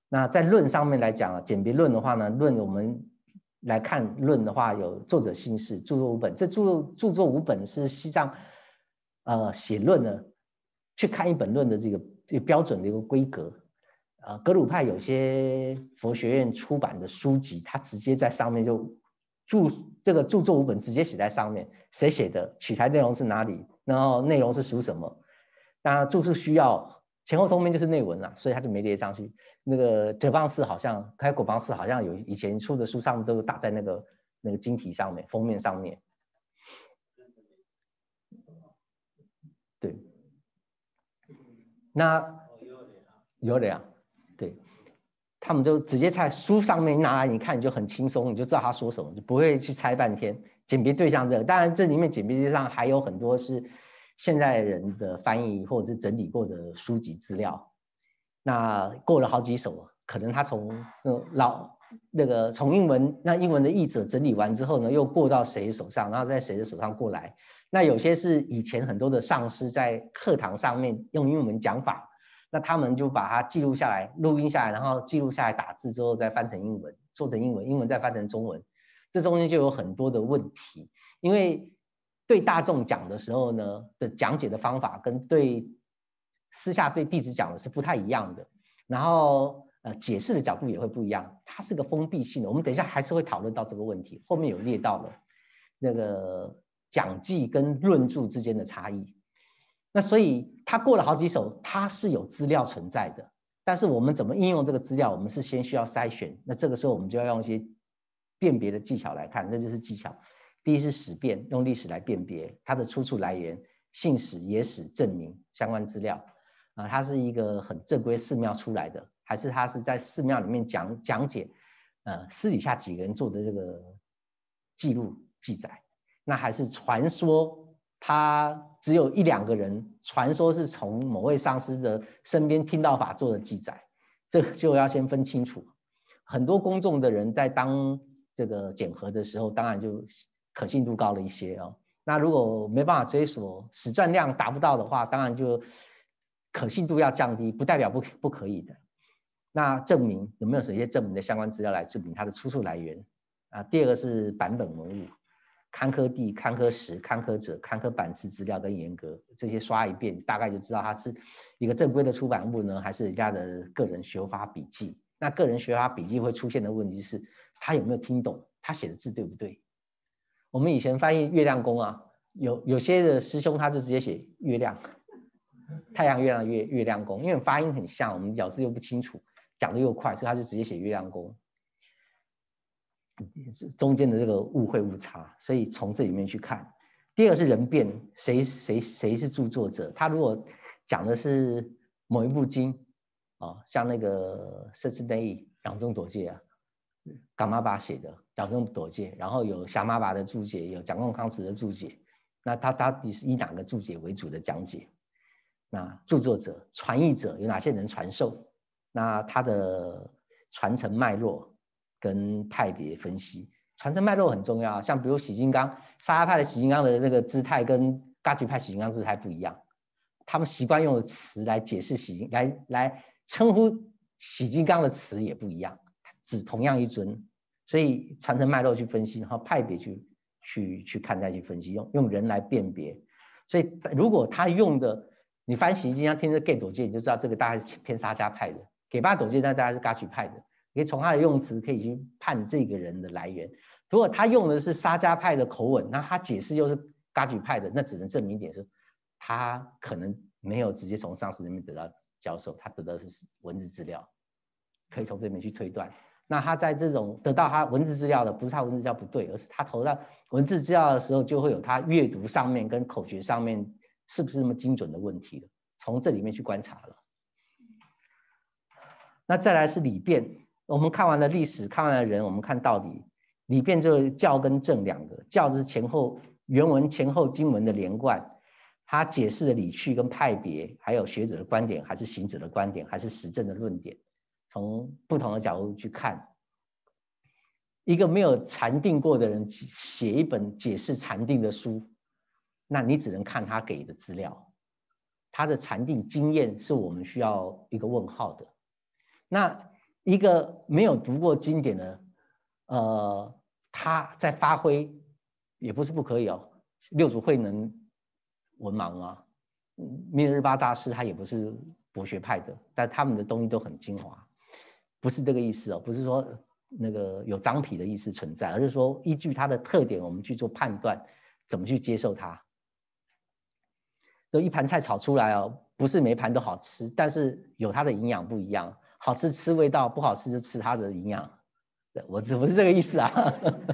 那在论上面来讲，简别论的话呢，论我们来看论的话，有作者姓氏，著作五本。这著作五本是西藏写论呢，去看一本论的这个标准的一个规格。格鲁派有些佛学院出版的书籍，它直接在上面就这个著作五本直接写在上面，谁写的，取材内容是哪里，然后内容是属什么。当然注释需要前后通篇就是内文啦，所以他就没列上去。那个哲蚌寺好像，开果邦寺好像有以前出的书上都打在那个经题上面，封面上面。对，那有的呀，对，他们就直接在书上面拿来，你看你就很轻松，你就知道他说什么，就不会去猜半天。简别对象这个，当然这里面简别对象还有很多是现代人的翻译或者是整理过的书籍资料。那过了好几首，可能他从从英文的译者整理完之后呢，又过到谁手上，然后在谁的手上过来。那有些是以前很多的上师在课堂上面用英文讲法，那他们就把它记录下来，录音下来，然后记录下来，打字之后再翻成英文，做成英文，英文再翻成中文。这中间就有很多的问题，因为对大众讲的时候呢的讲解的方法跟私下对弟子讲的是不太一样的，然后解释的角度也会不一样，它是个封闭性的。我们等一下还是会讨论到这个问题，后面有列到了那个讲记跟论著之间的差异。那所以他过了好几首，它是有资料存在的，但是我们怎么应用这个资料，我们是先需要筛选。那这个时候我们就要用一些辨别的技巧来看，这就是技巧。第一是史辨，用历史来辨别它的出处来源、信史、野史证明相关资料。它是一个很正规寺庙出来的，还是它是在寺庙里面讲解，私底下几个人做的这个记录记载，那还是传说，他只有1、2个人传说是从某位上师的身边听到法做的记载，这个就要先分清楚。很多公众的人在当这个检核的时候，当然就可信度高了一些哦。那如果没办法追索，史传量达不到的话，当然就可信度要降低，不代表不可以的。那证明有没有一些证明的相关资料来证明它的出处来源啊？第二个是版本文物，刊刻地、刊刻时、刊刻者、刊刻版次资料跟严格，这些刷一遍，大概就知道它是一个正规的出版物呢，还是人家的个人学法笔记。那个人学法笔记会出现的问题是，他有没有听懂，他写的字对不对？我们以前翻译月亮宫啊，有些的师兄他就直接写月亮。太阳、月亮、月亮宫，因为发音很像，我们咬字又不清楚，讲的又快，所以他就直接写月亮宫，中间的这个误会误差，所以从这里面去看。第二个是人辨，谁是著作者？他如果讲的是某一部经，像那个《摄持内义》掌中朵戒啊，噶玛巴写的掌中朵戒，然后有霞玛巴的注解，有蒋公康慈的注解，那他到底是以哪个注解为主的讲解？那著作者、传译者有哪些人传授？那他的传承脉络跟派别分析，传承脉络很重要。像比如喜金刚，沙拉派的喜金刚的那个姿态跟噶举派喜金刚姿态不一样，他们习惯用的词来解释来称呼喜金刚的词也不一样，指同样一尊，所以传承脉络去分析，然后派别去看待去分析，用人来辨别。所以如果他用的你翻喜金刚听着给朵戒，你就知道这个大概是偏沙家派的；给巴朵戒那大概是噶举派的。你可以从他的用词可以去判这个人的来源。如果他用的是沙家派的口吻，那他解释又是噶举派的，那只能证明一点是，他可能没有直接从上师那边得到教授，他得到的是文字资料，可以从这边去推断。那他在这种得到他文字资料的，不是他文字资料不对，而是他投到文字资料的时候，就会有他阅读上面跟口诀上面是不是那么精准的问题了，从这里面去观察了。那再来是理辨，我们看完了历史，看完了人，我们看道理。理辨就是教跟证两个，教是前后原文前后经文的连贯，它解释的理趣跟派别，还有学者的观点，还是行者的观点，还是实证的论点，从不同的角度去看。一个没有禅定过的人写一本解释禅定的书，那你只能看他给的资料，他的禅定经验是我们需要一个问号的。那一个没有读过经典的，他在发挥也不是不可以哦。六祖慧能文盲啊，密勒日巴大师他也不是博学派的，但他们的东西都很精华，不是这个意思哦，不是说那个有脏痞的意思存在，而是说依据它的特点，我们去做判断，怎么去接受它。就一盘菜炒出来哦，不是每盘都好吃，但是有它的营养不一样，好吃吃味道，不好吃就吃它的营养。我不是这个意思啊。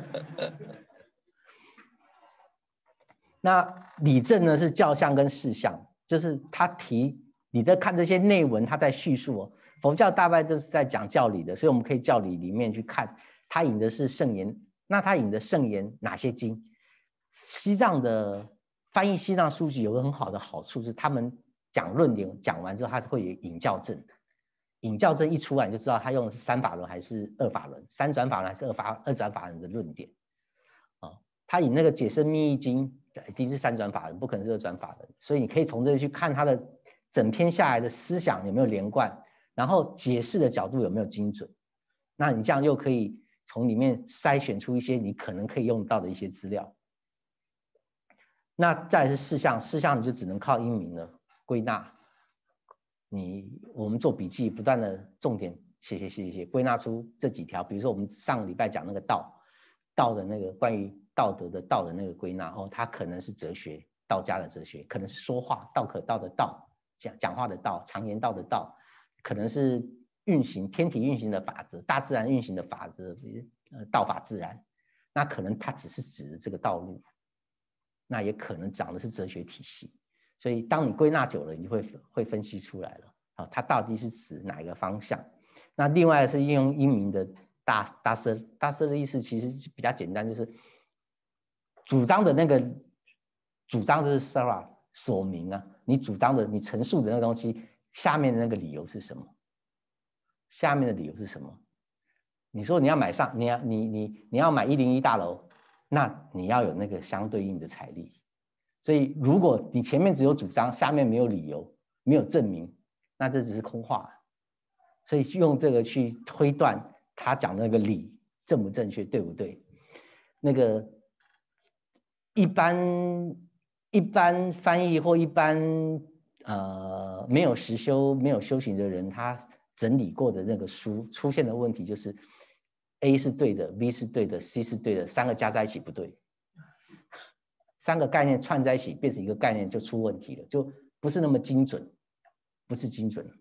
那理证呢是教相跟事相，就是他提你在看这些内文，他在叙述哦。佛教大概都是在讲教理的，所以我们可以教理里面去看，他引的是圣言。那他引的圣言哪些经？西藏的翻译西藏书籍有个很好的好处是，他们讲论点讲完之后，他会有引教证。引教证一出来，你就知道他用的是三法轮还是二法轮，三转法轮还是二转法轮的论点。他引那个解深密意经，一定是三转法轮，不可能是二转法轮，所以你可以从这里去看他的整篇下来的思想有没有连贯，然后解释的角度有没有精准。那你这样又可以从里面筛选出一些你可能可以用到的一些资料。那再来是事项，事项你就只能靠英明了，归纳。我们做笔记，不断的重点写，归纳出这几条。比如说我们上个礼拜讲那个道的那个关于道德的道的那个归纳哦，它可能是哲学，道家的哲学，可能是说话，道可道的道，讲话的道，常言道的道，可能是运行天体运行的法则，大自然运行的法则，道法自然。那可能它只是指这个道路，那也可能讲的是哲学体系。所以当你归纳久了，你会分析出来了，好，它到底是指哪一个方向？那另外是应用英明的大舍的意思其实比较简单，就是主张的那个主张就是 Sara 说明啊，你主张的你陈述的那个东西下面的那个理由是什么？下面的理由是什么？你说你要买你要买101大楼，那你要有那个相对应的财力。所以如果你前面只有主张，下面没有理由，没有证明，那这只是空话。所以用这个去推断他讲的那个理正不正确，对不对？那个一般翻译或一般没有实修没有修行的人，他整理过的那个书出现的问题就是 A 是对的 ，B 是对的 ，C 是对的，3个加在一起不对。3个概念串在一起变成一个概念就出问题了，就不是那么精准，不是精准。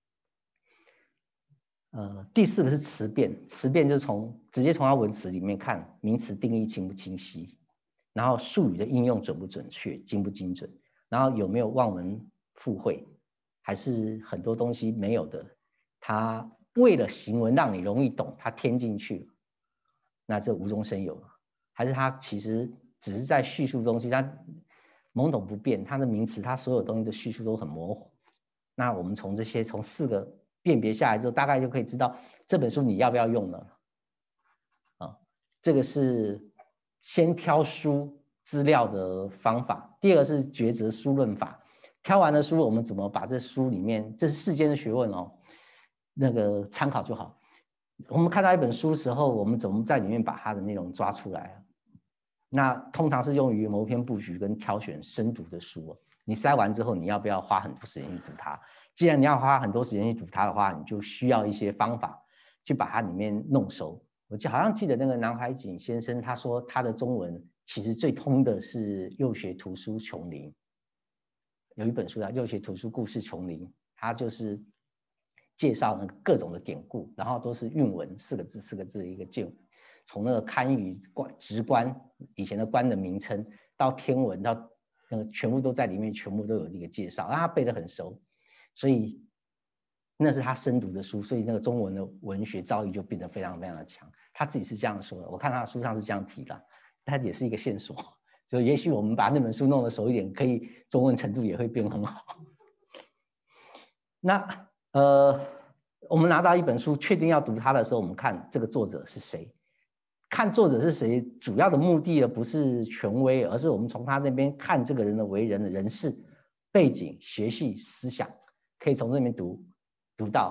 第4个是词辨，词辨就是直接从它文词里面看名词定义清不清晰，然后术语的应用准不准确，精不精准，然后有没有望文附会，还是很多东西没有的，它为了行文让你容易懂，它添进去了，那这无中生有了，还是它其实只是在叙述东西，它懵懂不变，它的名词，它所有东西的叙述都很模糊。那我们从4个辨别下来之后，大概就可以知道这本书你要不要用了。这个是先挑书资料的方法。第2个是抉择书论法，挑完了书，我们怎么把这书里面，这是世间的学问哦，那个参考就好。我们看到一本书的时候，我们怎么在里面把它的内容抓出来？那通常是用于谋篇布局跟挑选深读的书。你筛完之后，你要不要花很多时间去读它？既然你要花很多时间去读它的话，你就需要一些方法去把它里面弄熟。我好像记得那个南怀瑾先生，他说他的中文其实最通的是幼学图书琼林，有一本书叫《幼学图书故事琼林》，它就是介绍那个各种的典故，然后都是韵文4个字的一个卷，从那个堪舆直观以前的官的名称到天文到那个全部都在里面，全部都有一个介绍，让他背得很熟，所以那是他深读的书，所以那个中文的文学造诣就变得非常非常的强。他自己是这样说的，我看他的书上是这样提的，它也是一个线索。所以也许我们把那本书弄得熟一点，可以中文程度也会变很好。那我们拿到一本书，确定要读它的时候，我们看这个作者是谁。看作者是谁，主要的目的呢不是权威，而是我们从他那边看这个人的为人的人事、背景、学系、思想，可以从这边读到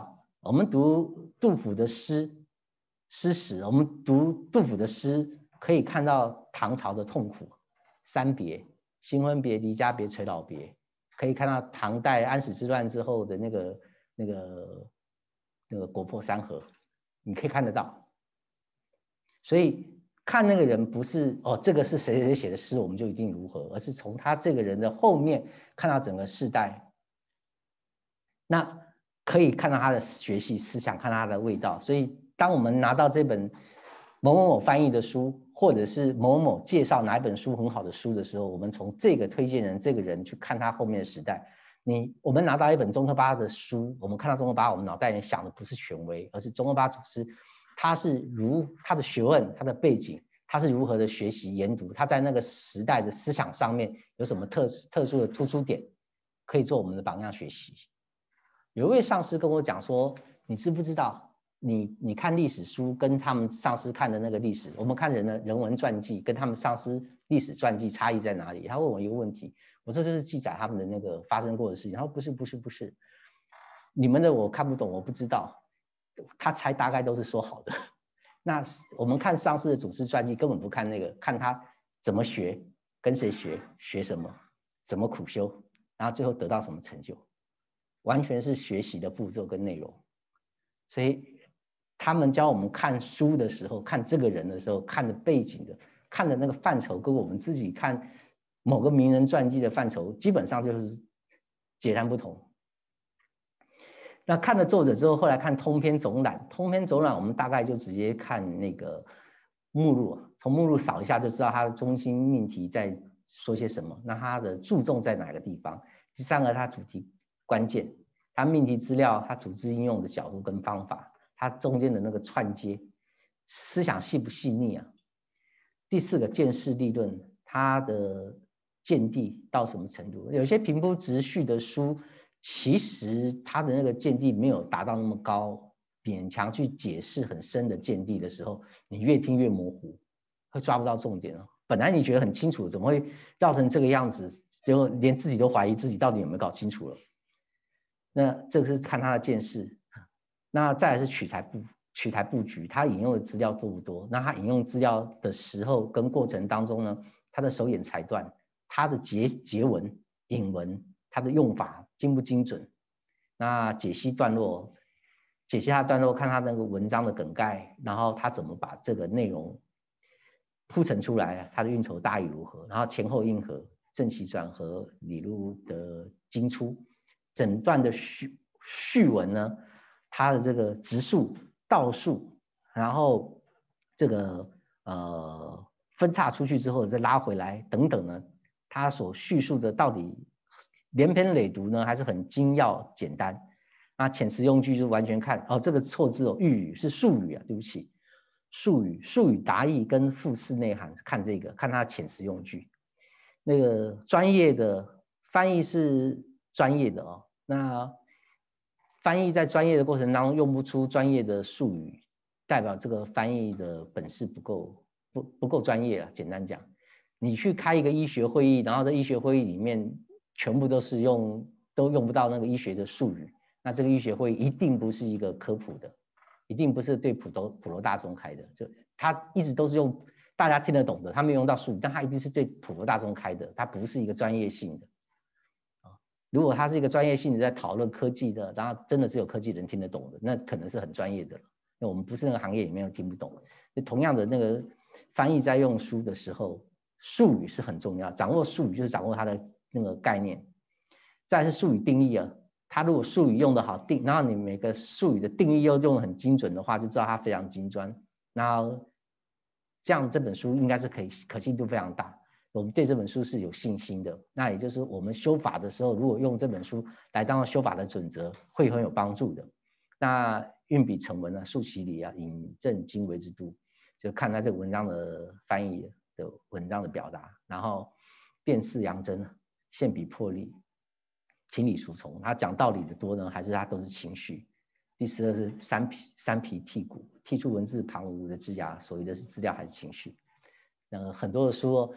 我们读杜甫的诗史，我们读杜甫的诗，可以看到唐朝的痛苦，三别，新婚别、离家别、垂老别，可以看到唐代安史之乱之后的那个国破山河，你可以看得到。所以看那个人不是这个是谁谁写的诗，我们就一定如何，而是从他这个人的后面看到整个世代，那可以看到他的学习思想，看到他的味道。所以当我们拿到这本某某某翻译的书，或者是某某某介绍哪一本书很好的书的时候，我们从这个推荐人这个人去看他后面的时代。我们拿到一本宗喀巴的书，我们看到宗喀巴，我们脑袋里想的不是权威，而是宗喀巴祖师他的学问、他的背景，他是如何的学习研读，他在那个时代的思想上面有什么特殊的突出点，可以做我们的榜样学习。有一位上师跟我讲说，你知不知道你看历史书跟他们上师看的那个历史，我们看人文传记跟他们上师历史传记差异在哪里？他问我一个问题，我说就是记载他们的那个发生过的事情。他说不是，你们的我看不懂，我不知道，他猜大概都是说好的。那我们看上师的祖师传记根本不看那个，看他怎么学，跟谁学，学什么，怎么苦修，然后最后得到什么成就，完全是学习的步骤跟内容。所以他们教我们看书的时候，看这个人的时候，看的背景的，看的那个范畴，跟我们自己看某个名人传记的范畴，基本上就是截然不同。那看了作者之后，后来看通篇总览，我们大概就直接看那个目录，从目录扫一下就知道它的中心命题在说些什么，那它的注重在哪个地方。第三个，它主题关键，它命题资料，它组织应用的角度跟方法，它中间的那个串接，思想细不细腻啊？第四个，见识立论，它的见地到什么程度？有些平铺直叙的书，其实它的那个见地没有达到那么高，勉强去解释很深的见地的时候，你越听越模糊，会抓不到重点哦。本来你觉得很清楚，怎么会绕成这个样子？结果连自己都怀疑自己到底有没有搞清楚了。那这个是看他的见识。那再来是取材布局，他引用的资料多不多？那他引用资料的时候跟过程当中呢，他的手眼裁断，他的结文、引文，他的用法精不精准？那解析他的段落，看他那个文章的梗概，然后他怎么把这个内容铺陈出来，他的运筹大意如何？然后前后应和、正其转合、理路的精出，整段的序文呢？它的这个直述、倒述，然后这个分叉出去之后再拉回来等等呢，它所叙述的到底连篇累牍呢，还是很精要简单？那遣词用句就完全看这个错字寓语是术语啊，对不起，术语达意跟复式内涵，看这个，看它的遣词用句。那个专业的翻译是专业的哦，那翻译在专业的过程当中用不出专业的术语，代表这个翻译的本事不够专业啊。简单讲，你去开一个医学会议，然后在医学会议里面全部都用不到那个医学的术语，那这个医学会议一定不是一个科普的，一定不是对普罗大众开的，就他一直都是用大家听得懂的，他没用到术语，但他一定是对普罗大众开的，他不是一个专业性的。如果他是一个专业性的在讨论科技的，然后真的是有科技人听得懂的，那可能是很专业的。那我们不是那个行业里面听不懂。同样的那个翻译在用书的时候，术语是很重要，掌握术语就是掌握它的那个概念。再来是术语定义啊，他如果术语用得好然后你每个术语的定义又用得很精准的话，就知道它非常精专。然后这样这本书应该是可信度非常大。我们对这本书是有信心的，那也就是我们修法的时候，如果用这本书来当修法的准则，会很有帮助的。那运笔成文啊，述其理啊，引证经纬之度，就看他这个文章的翻译的文章的表达，然后辨识扬真，现笔破例，情理服从。他讲道理的多呢，还是他都是情绪？第12是三皮剔骨，剔出文字旁无的枝芽，所谓的是资料还是情绪？很多的书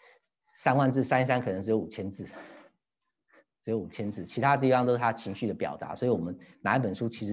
3万字删一删可能只有5000字，其他地方都是他情绪的表达。所以我们哪一本书其实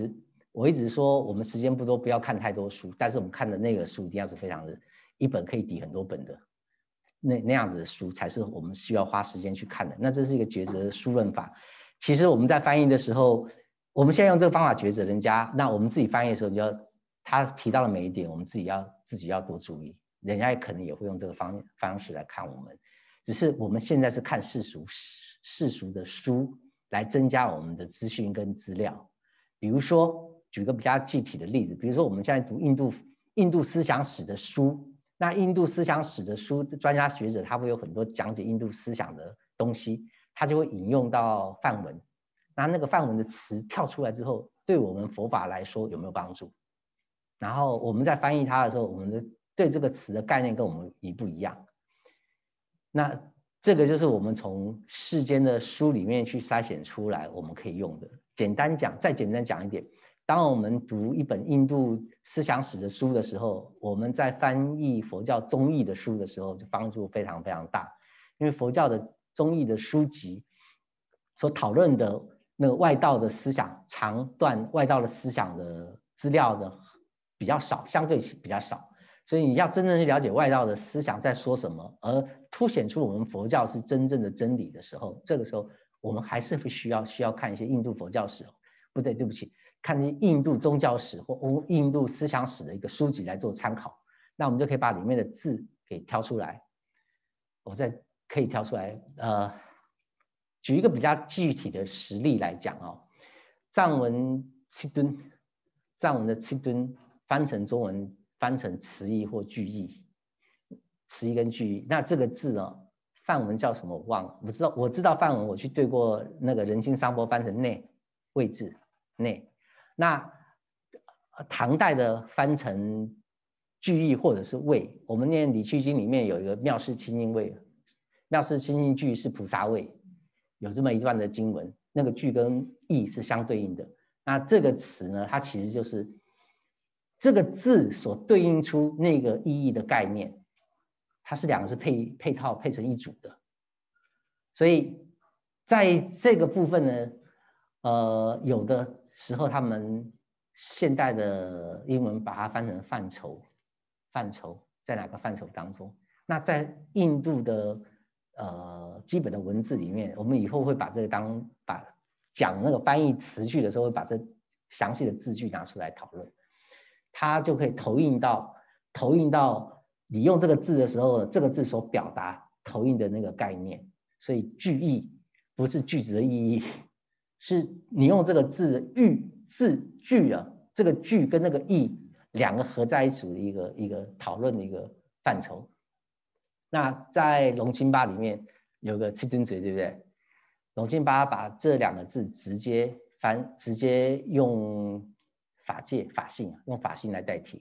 我一直说我们时间不多，不要看太多书，但是我们看的那个书一定要是非常的，一本可以抵很多本的那样子的书，才是我们需要花时间去看的。那这是一个抉择书论法。其实我们在翻译的时候，我们现在用这个方法抉择人家，那我们自己翻译的时候，他提到的每一点，我们自己要多注意。人家也可能也会用这个方式来看我们，只是我们现在是看世俗的书来增加我们的资讯跟资料。比如说，举个比较具体的例子，比如说我们现在读印度思想史的书，那印度思想史的书，专家学者他会有很多讲解印度思想的东西，他就会引用到梵文，那个梵文的词跳出来之后，对我们佛法来说有没有帮助？然后我们在翻译它的时候，我们对这个词的概念跟我们一不一样？那这个就是我们从世间的书里面去筛选出来我们可以用的。再简单讲一点，当我们读一本印度思想史的书的时候，我们在翻译佛教宗义的书的时候，就帮助非常非常大。因为佛教的宗义的书籍所讨论的那个外道的思想，长段外道的思想的资料呢比较少，相对比较少。所以你要真正去了解外道的思想在说什么，而凸显出我们佛教是真正的真理的时候，这个时候我们还是会需要看一些印度佛教史，不对，对不起，看印度宗教史或印度思想史的一个书籍来做参考。那我们就可以把里面的字给挑出来，我再可以挑出来。举一个比较具体的实例来讲哦，藏文七吨，藏文的七吨翻成中文。翻成词义或句义，词义跟句义。那这个字呢，梵文叫什么我忘了。我知道梵文，我去对过那个人心桑波翻成内，位置内。那唐代的翻成句义或者是位，我们念《理趣经》里面有一个妙事清净位，妙事清净句是菩萨位，有这么一段的经文，那个句跟义是相对应的。那这个词呢，它其实就是这个字所对应出那个意义的概念，它是两个是配套配成一组的。所以在这个部分呢，有的时候他们现代的英文把它翻成范畴，在哪个范畴当中？那在印度的基本的文字里面，我们以后会把这个把讲那个翻译词句的时候，会把这详细的字句拿出来讨论。它就可以投映到你用这个字的时候，这个字所表达投映的那个概念。所以句义不是句子的意义，是你用这个字字句啊，这个句跟那个义两个合在一起的一个讨论的一个范畴。那在龙钦巴里面有个七吨嘴，对不对？龙钦巴把这两个字直接用法界法性，用法性来代替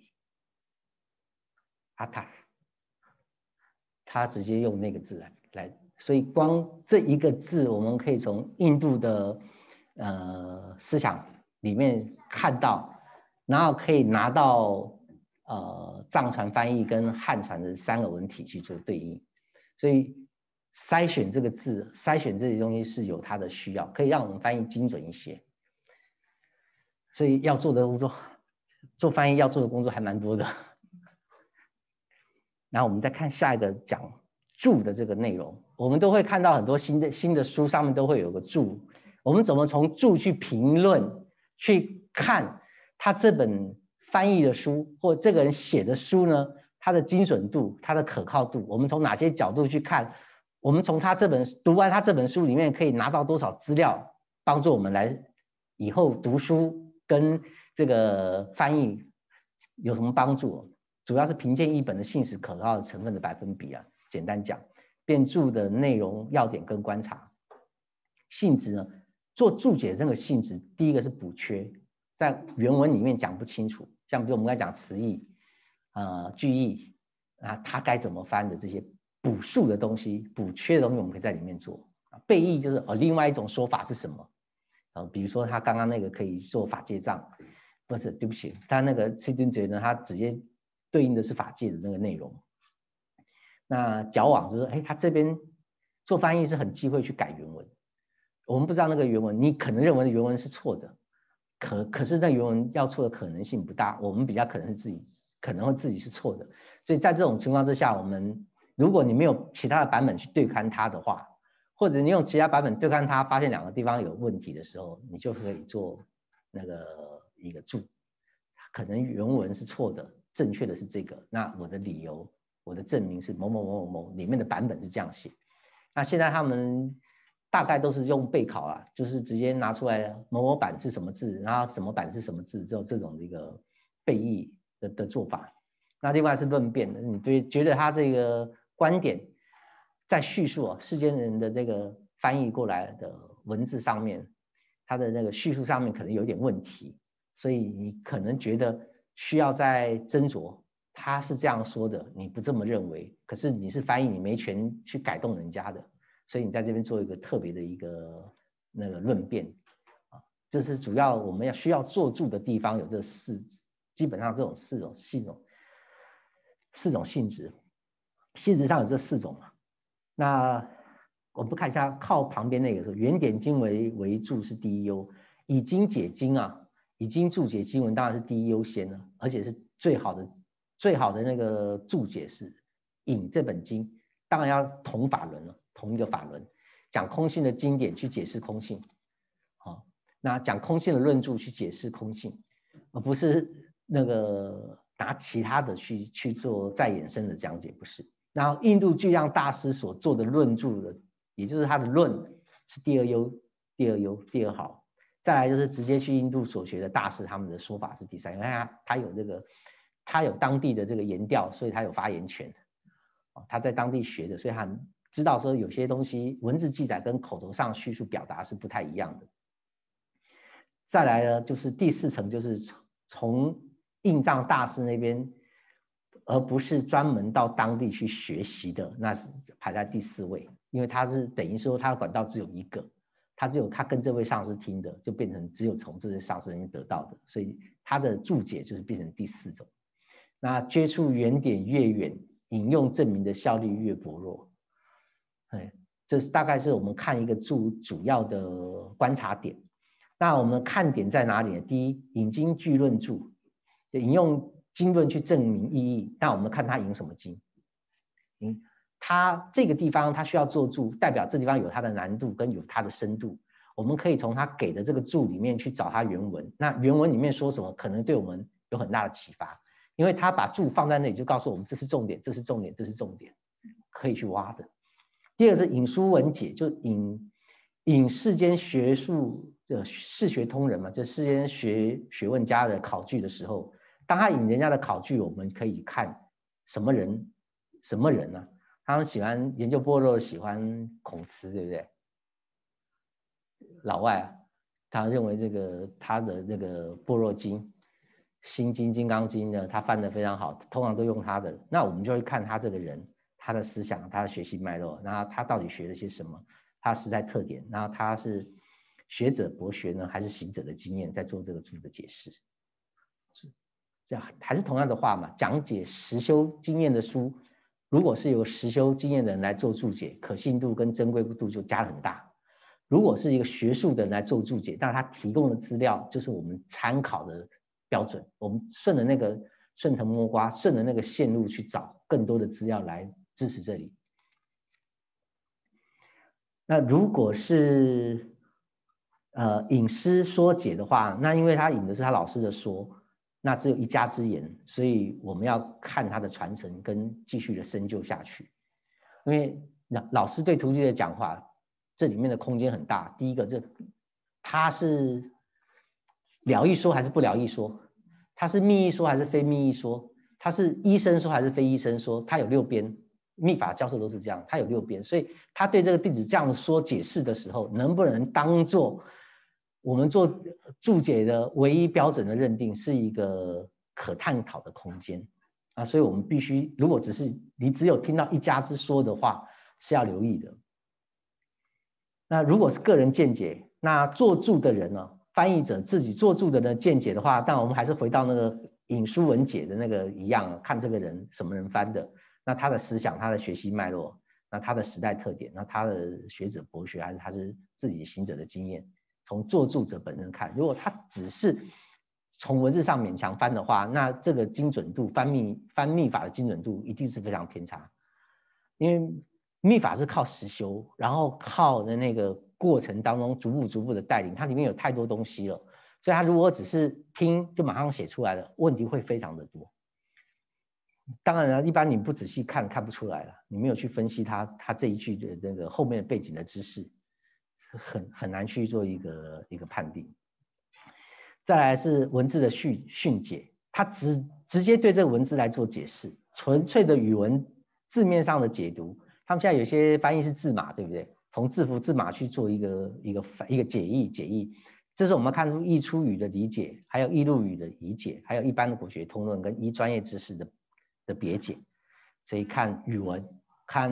阿塔，他直接用那个字来，所以光这一个字，我们可以从印度的思想里面看到，然后可以拿到藏传翻译跟汉传的3个文体去做对应，所以筛选这个字，筛选这些东西是有它的需要，可以让我们翻译精准一些。所以要做的工作，做翻译要做的工作还蛮多的。然后我们再看下一个讲注的这个内容，我们都会看到很多新的书上面都会有个注，我们怎么从注去评论，去看他这本翻译的书或这个人写的书呢，它的精准度、它的可靠度，我们从哪些角度去看？我们从读完他这本书里面可以拿到多少资料，帮助我们来以后读书跟这个翻译有什么帮助？主要是评鉴一本的信实可靠的成分的百分比啊。简单讲，编注的内容要点跟观察性质呢，做注解这个性质，第一个是补缺，在原文里面讲不清楚，像比如我们刚才讲词义、句义啊，它该怎么翻的这些补述的东西、补缺的东西，我们可以在里面做。背义就是另外一种说法是什么？比如说他刚刚那个可以做法界藏，不是，对不起，他那个七吨诀呢，他直接对应的是法界的那个内容。那矫枉就是，他这边做翻译是很忌讳去改原文，我们不知道那个原文，你可能认为的原文是错的， 可是那原文要错的可能性不大，我们比较可能会自己是错的，所以在这种情况之下，如果你没有其他的版本去对看它的话，或者你用其他版本对看它，发现2个地方有问题的时候，你就可以做一个注，可能原文是错的，正确的是这个，那我的理由，我的证明是某某某某某，里面的版本是这样写。那现在他们大概都是用备考啊，就是直接拿出来某某版是什么字，然后什么版是什么字，就这种的一个背译的做法。那另外是论辩的，你觉得他这个观点在叙述世间人的这个翻译过来的文字上面，他的那个叙述上面可能有点问题，所以你可能觉得需要再斟酌。他是这样说的，你不这么认为，可是你是翻译，你没权去改动人家的，所以你在这边做一个特别的一个论辩啊，这是主要我们需要做注的地方有这基本上这种四种性质，性质上有这4种嘛。那我们看一下靠旁边那个原点经为注是第一优，已经解经啊，已经注解经文当然是第一优先了，而且是最好的那个注解是引这本经，当然要同法轮了，同一个法轮，讲空性的经典去解释空性，那讲空性的论著去解释空性，而不是拿其他的去做再衍生的讲解，不是。然后印度巨量大师所做的论著的，也就是他的论是第二好，再来就是直接去印度所学的大师，他们的说法是第3，因为他有当地的这个言调，所以他有发言权，他在当地学的，所以他知道说有些东西文字记载跟口头上叙述表达是不太一样的。再来呢，就是第4层，就是从印藏大师那边，而不是专门到当地去学习的，那是排在第4位，因为他是等于说他的管道只有一个，他跟这位上师听的，就变成只有从这位上师那边得到的，所以他的注解就是变成第4种。那接触原点越远，引用证明的效率越薄弱。这大概是我们看一个注主要的观察点。那我们看点在哪里呢？第一，引经据论注，引用经论去证明意义。那我们看他引什么经？他这个地方他需要做注，代表这地方有它的难度跟有它的深度。我们可以从他给的这个注里面去找他原文。那原文里面说什么，可能对我们有很大的启发，因为他把注放在那里，就告诉我们这是重点，这是重点，这是重点，可以去挖的。第二是引书文解，就引世间学术的世学通人嘛，就世间学问家的考据的时候，当他引人家的考据，我们可以看什么人呢？他们喜欢研究般若，喜欢孔慈，对不对？老外啊，他认为他的那个般若经、心经、金刚经呢，他翻得非常好，通常都用他的。那我们就会看他这个人，他的思想，他的学习脉络，然后他到底学了些什么，他的时代特点，然后他是学者博学呢，还是行者的经验在做这个注的解释？是这样，还是同样的话嘛？讲解实修经验的书，如果是由实修经验的人来做注解，可信度跟珍贵度就加很大。如果是一个学术的人来做注解，但他提供的资料就是我们参考的标准，我们顺藤摸瓜，顺着那个线路去找更多的资料来支持这里。那如果是引师说解的话，那因为他引的是他老师的说，那只有一家之言，所以我们要看他的传承跟继续的深究下去。因为老师对徒弟的讲话，这里面的空间很大。第一个，他是了义说还是不了义说？他是密义说还是非密义说？他是医生说还是非医生说？他有6边，密法教授都是这样，他有6边，所以他对这个弟子这样说解释的时候，能不能当做我们做注解的唯一标准的认定，是一个可探讨的空间啊。所以我们必须，如果你只有听到一家之说的话，是要留意的。那如果是个人见解，那做注的人呢，翻译者自己做注的人见解的话，但我们还是回到那个引书文解的那个一样，看这个人什么人翻的，那他的思想、他的学习脉络，那他的时代特点，那他的学者博学，还是他是自己行者的经验， 从作著者本身看，如果他只是从文字上勉强翻的话，那这个精准度翻密法的精准度一定是非常偏差，因为密法是靠实修，然后靠的那个过程当中逐步的带领，它里面有太多东西了，所以他如果只是听就马上写出来了，问题会非常的多。当然了，一般你不仔细看不出来了，你没有去分析他这一句的那个后面的背景的知识，很难去做一个判定。再来是文字的训解，他直接对这个文字来做解释，纯粹的语文字面上的解读。他们现在有些翻译是字码，对不对？从字符字码去做一个解译，这是我们看出译出语的理解，还有译入语的理解，还有一般的国学通论跟依专业知识的别解。所以看语文，看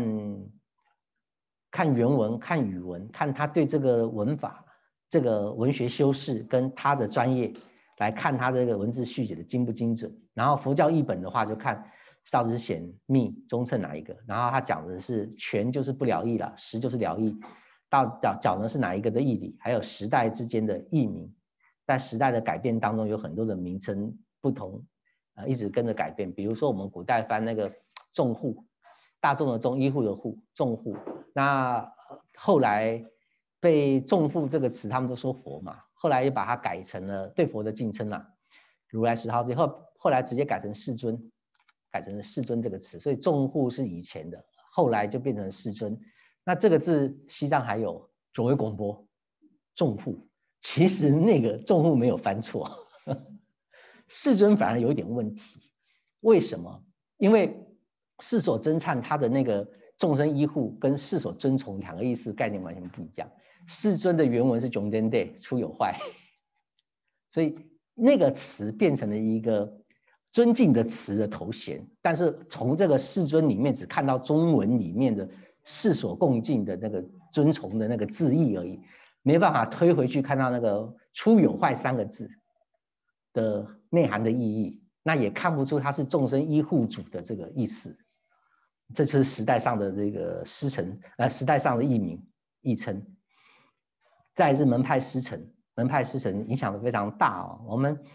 原文，看语文，看他对这个文法、这个文学修饰跟他的专业来看他这个文字续解的精不精准。然后佛教译本的话，就看到底是显密、中称哪一个。然后他讲的是全就是不了义了，实就是了义。到角呢是哪一个的义理，还有时代之间的译名，在时代的改变当中有很多的名称不同，一直跟着改变。比如说我们古代翻那个众户，大众的众，医护的护，众户。那后来被众户这个词，他们都说佛嘛，后来又把它改成了对佛的敬称啦，如来十号之后，后来直接改成世尊，改成了世尊这个词，所以众户是以前的，后来就变成世尊。那这个字西藏还有左为广播众户，其实那个众户没有翻错，世尊反而有一点问题。为什么？因为世所真忏他的那个众生依护跟世所尊崇两个意思概念完全不一样。世尊的原文是囧颠颠出有坏，所以那个词变成了一个尊敬的词的头衔，但是从这个世尊里面只看到中文里面的世所共敬的那个尊崇的那个字义而已，没办法推回去看到那个出有坏三个字的内涵的意义，那也看不出它是众生依护主的这个意思。这就是时代上的这个师承，时代上的译名译称。再来是门派师承，门派师承影响的非常大哦。我们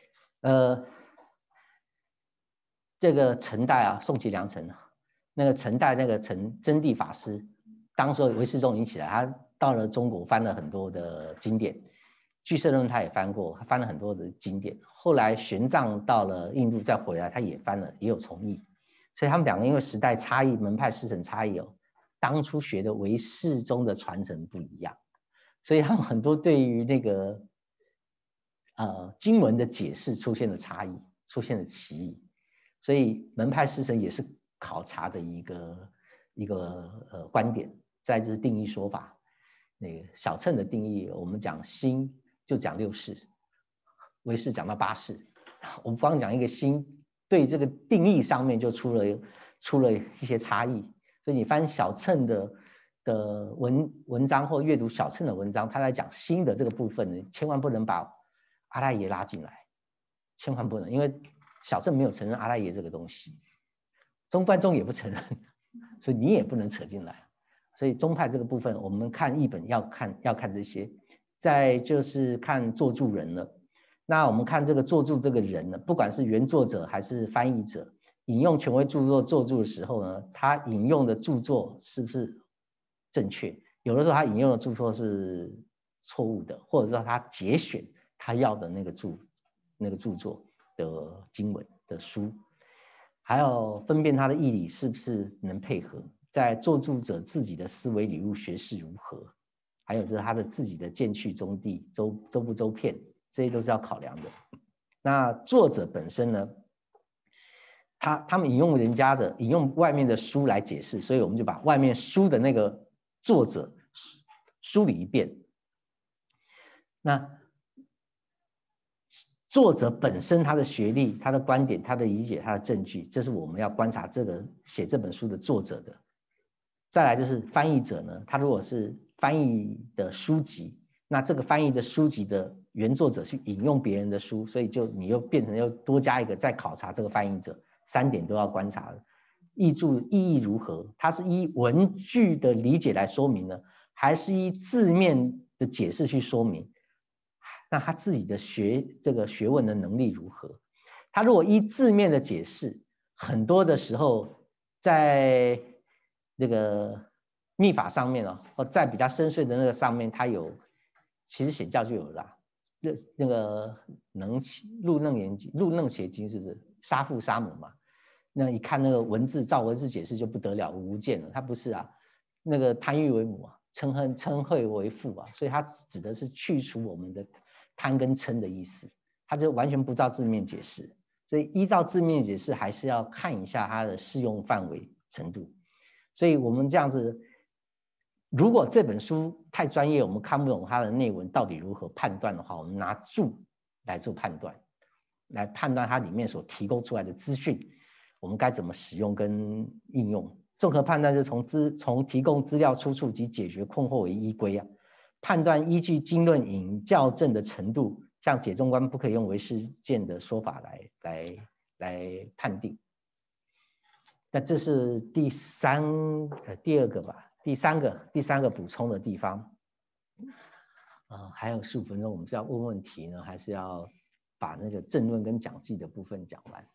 这个陈代啊，宋齐梁陈，那个陈代那个陈真谛法师，当时唯识宗已经起来，他到了中国翻了很多的经典，俱舍论他也翻过，他翻了很多的经典。后来玄奘到了印度再回来，他也翻了，也有重译。所以他们两个因为时代差异、门派师承差异哦，当初学的唯识宗的传承不一样，所以他们很多对于那个经文的解释出现了差异，出现了歧义。所以门派师承也是考察的一个观点。再就是定义说法，那个小乘的定义，我们讲心就讲六识，唯识讲到八识，我们光讲一个心，对这个定义上面就出了一些差异。所以你翻小乘的文章或阅读小乘的文章，他在讲心的这个部分呢，千万不能把阿赖耶拉进来，千万不能，因为小乘没有承认阿赖耶这个东西，中观宗也不承认，所以你也不能扯进来。所以宗派这个部分，我们看译本要看这些。再就是看作著人了。那我们看这个作著这个人呢，不管是原作者还是翻译者，引用权威著作作著的时候呢，他引用的著作是不是正确？有的时候他引用的著作是错误的，或者说他节选他要的那个著作的经文的书，还有分辨他的义理是不是能配合，在作著者自己的思维理路学识如何，还有就是他的自己的见趣中地周不周遍，这些都是要考量的。那作者本身呢，他们引用外面的书来解释，所以我们就把外面书的那个作者梳理一遍。那作者本身他的学历、他的观点、他的理解、他的证据，这是我们要观察这个写这本书的作者的。再来就是翻译者呢，他如果是翻译的书籍，那这个翻译的书籍的原作者去引用别人的书，所以你又变成又多加一个再考察这个翻译者，3点都要观察的。译注意义如何？它是依文句的理解来说明呢，还是依字面的解释去说明，那他自己的这个学问的能力如何？他如果依字面的解释，很多的时候在那个密法上面哦，或在比较深邃的那个上面，它有其实显教就有啦。那个入楞伽经是不是杀父杀母嘛？那一看那个文字，照文字解释就不得了，无间了。他不是啊，那个贪欲为母啊，嗔恚为父啊，所以它指的是去除我们的贪跟嗔的意思，它就完全不照字面解释。所以依照字面解释，还是要看一下它的适用范围程度。所以我们这样子，如果这本书太专业，我们看不懂它的内文到底如何判断的话，我们拿注来做判断，来判断它里面所提供出来的资讯，我们该怎么使用跟应用。综合判断是从提供资料出处及解决困惑为依归啊，判断依据经论引校正的程度，像解中观不可以用唯识见的说法来判定。那这是第二个吧，第三个补充的地方。还有15分钟，我们是要问问题呢，还是要把那个政论跟讲记的部分讲完？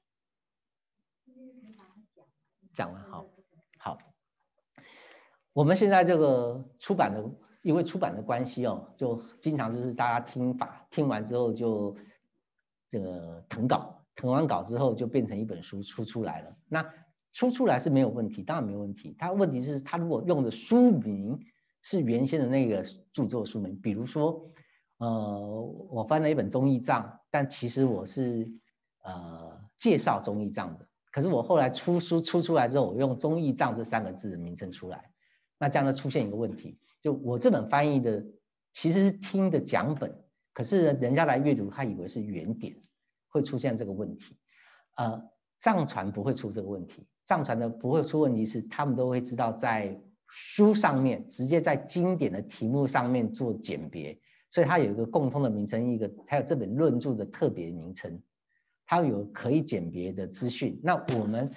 讲完，好。我们现在这个出版的，因为出版的关系哦，就经常就是大家听完之后就这个誊稿，誊完稿之后就变成一本书出来了。那出来是没有问题，当然没有问题。它问题是它如果用的书名是原先的那个著作书名，比如说我翻了一本宗义藏，但其实我是介绍宗义藏的，可是我后来出来之后，我用宗义藏这3个字的名称出来。那这样就出现一个问题，就我这本翻译的其实是听的讲本，可是人家来阅读，他以为是原点，会出现这个问题。藏传不会出这个问题，藏传的不会出问题是他们都会知道在书上面直接在经典的题目上面做简别，所以它有一个共通的名称，还有这本论著的特别名称，它有可以简别的资讯。那我们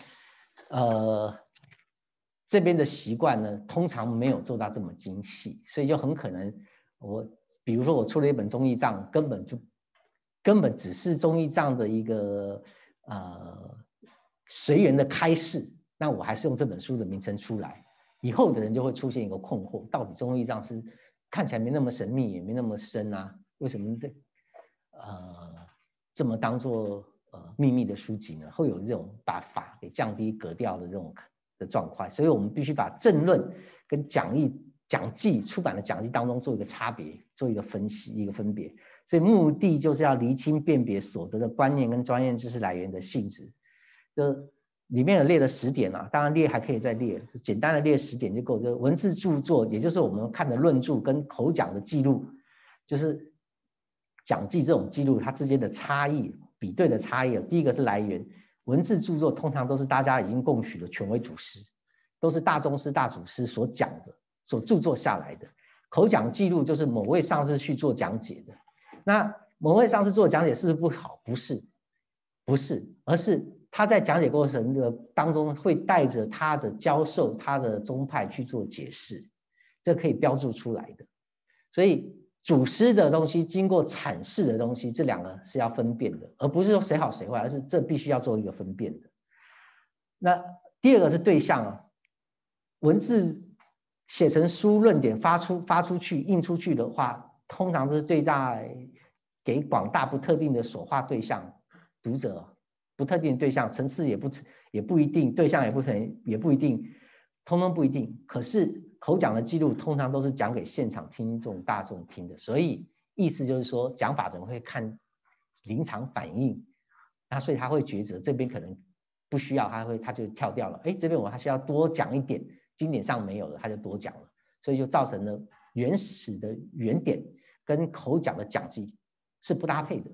这边的习惯呢，通常没有做到这么精细，所以就很可能比如说我出了一本宗义藏，根本只是宗义藏的一个随缘的开示，那我还是用这本书的名称出来，以后的人就会出现一个困惑，到底宗义藏是看起来没那么神秘，也没那么深啊，为什么这么当做秘密的书籍呢？会有这种把法给降低格调的这种的状况，所以我们必须把政论跟讲记出版的讲记当中做一个差别，做一个分析，一个分别。所以目的就是要厘清辨别所得的观念跟专业知识来源的性质。里面有列了10点啊，当然列还可以再列，简单的列10点就够。这文字著作，也就是我们看的论著跟口讲的记录，就是讲记这种记录它之间的差异，比对的差异。第一个是来源。文字著作通常都是大家已经共许的权威祖师，都是大宗师、大祖师所讲的、所著作下来的。口讲记录就是某位上师去做讲解的。那某位上师做讲解是不是不好？不是，而是他在讲解过程的当中会带着他的教授、他的宗派去做解释，这可以标注出来的。所以祖师的东西经过阐释的东西，这2个是要分辨的，而不是说谁好谁坏，而是这必须要做一个分辨的。那第2个是对象啊，文字写成书论点发出去印出去的话，通常是给广大不特定的所化对象读者，不特定的对象层次也不一定，对象也不一定，通通不一定。可是口讲的记录通常都是讲给现场听众大众听的，所以意思就是说讲法人会看临场反应，那所以他会抉择这边可能不需要，他就跳掉了。这边我还需要多讲一点，经典上没有的他就多讲了，所以就造成了原始的原点跟口讲的讲记是不搭配的，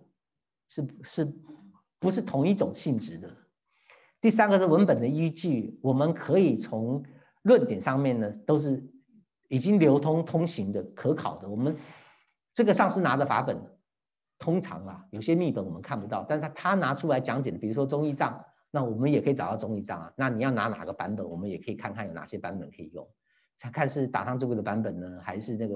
不是同一种性质的。第3个是文本的依据，我们可以从论点上面呢，都是已经流通通行的、可考的。我们这个上师拿的法本，通常啊，有些密本我们看不到，但是他拿出来讲解的，比如说宗义藏，那我们也可以找到宗义藏啊。那你要拿哪个版本，我们也可以看看有哪些版本可以用。看是打上这个的版本呢，还是那个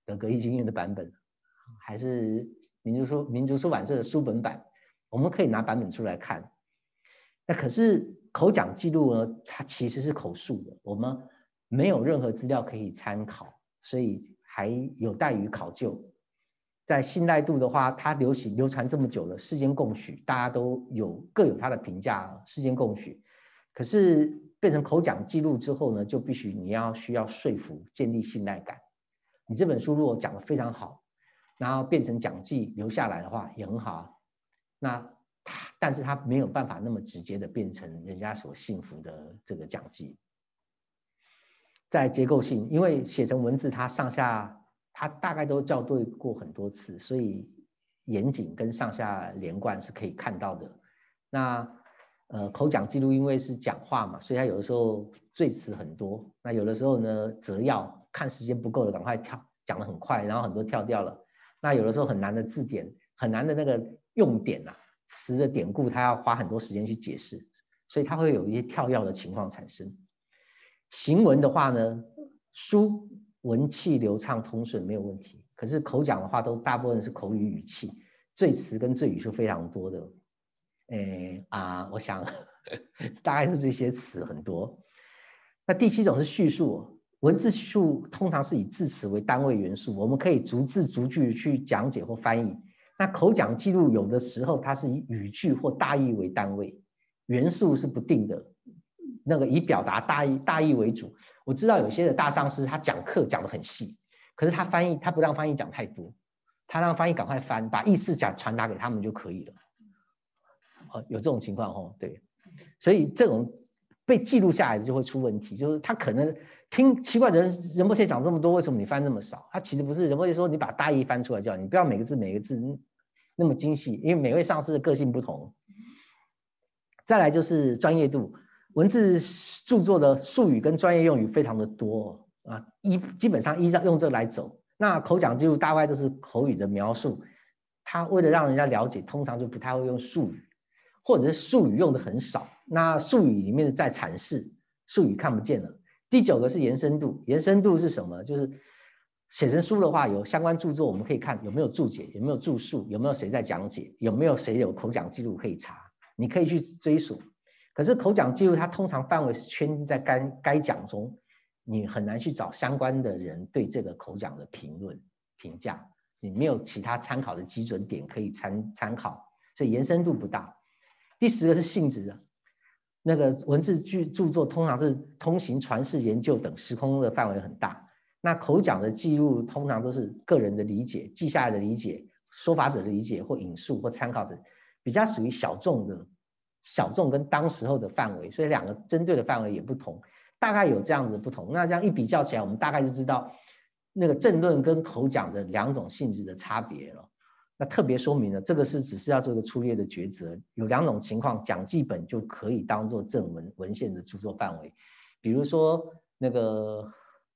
格义经院的版本，还是民族出版社的书本版，我们可以拿版本出来看。那可是口讲记录呢，它其实是口述的，我们没有任何资料可以参考，所以还有待于考究。在信赖度的话，它流传这么久了，世间共许，大家都各有它的评价，世间共许。可是变成口讲记录之后呢，就你需要说服，建立信赖感。你这本书如果讲得非常好，然后变成讲记留下来的话，也很好啊。但是它没有办法那么直接的变成人家所信服的这个讲记。在结构性，因为写成文字，它上下它大概都校对过很多次，所以严谨跟上下连贯是可以看到的。那口讲记录因为是讲话嘛，所以它有的时候赘词很多。那有的时候呢，则要看时间不够了，赶快讲得很快，然后很多跳掉了。那有的时候很难的字典，很难的那个用典啊，词的典故，它要花很多时间去解释，所以它会有一些跳跃的情况产生。行文的话呢，书文气流畅通顺没有问题，可是口讲的话都大部分是口语语气，赘词跟赘语是非常多的。我想大概是这些词很多。那第7种是叙述，文字叙述通常是以字词为单位元素，我们可以逐字逐句去讲解或翻译。那口讲记录有的时候它是以语句或大意为单位，元素是不定的，那个以表达大意为主。我知道有些的大上师他讲课讲得很细，可是他不让翻译讲太多，他让翻译赶快翻，把意思传达给他们就可以了。有这种情况哦，对，所以这种被记录下来的就会出问题，就是他可能听奇怪的仁波切讲这么多，为什么你翻这么少？他其实不是，仁波切说你把大意翻出来就好，你不要每个字那么精细，因为每位上师的个性不同。再来就是专业度，文字著作的术语跟专业用语非常的多啊，基本上依照用这来走。那口讲记录大概都是口语的描述，他为了让人家了解，通常就不太会用术语。或者是术语用的很少，那术语里面在阐释，术语看不见了。第9个是延伸度，延伸度是什么？就是写成书的话，有相关著作，我们可以看有没有注解，有没有注述，有没有谁在讲解，有没有谁有口讲记录可以查，你可以去追溯。可是口讲记录它通常范围是圈定在该讲中，你很难去找相关的人对这个口讲的评价，你没有其他参考的基准点可以参考，所以延伸度不大。第10个是性质的，那个文字著作通常是通行传世研究等时空的范围很大，那口讲的记录通常都是个人的理解、记下来的理解、说法者的理解或引述或参考的，比较属于小众跟当时候的范围，所以两个针对的范围也不同，大概有这样子的不同。那这样一比较起来，我们大概就知道那个政论跟口讲的2种性质的差别了。那特别说明了，这个只是要做一个粗略的抉择，有2种情况，讲记本就可以当做正文献的著作范围，比如说那个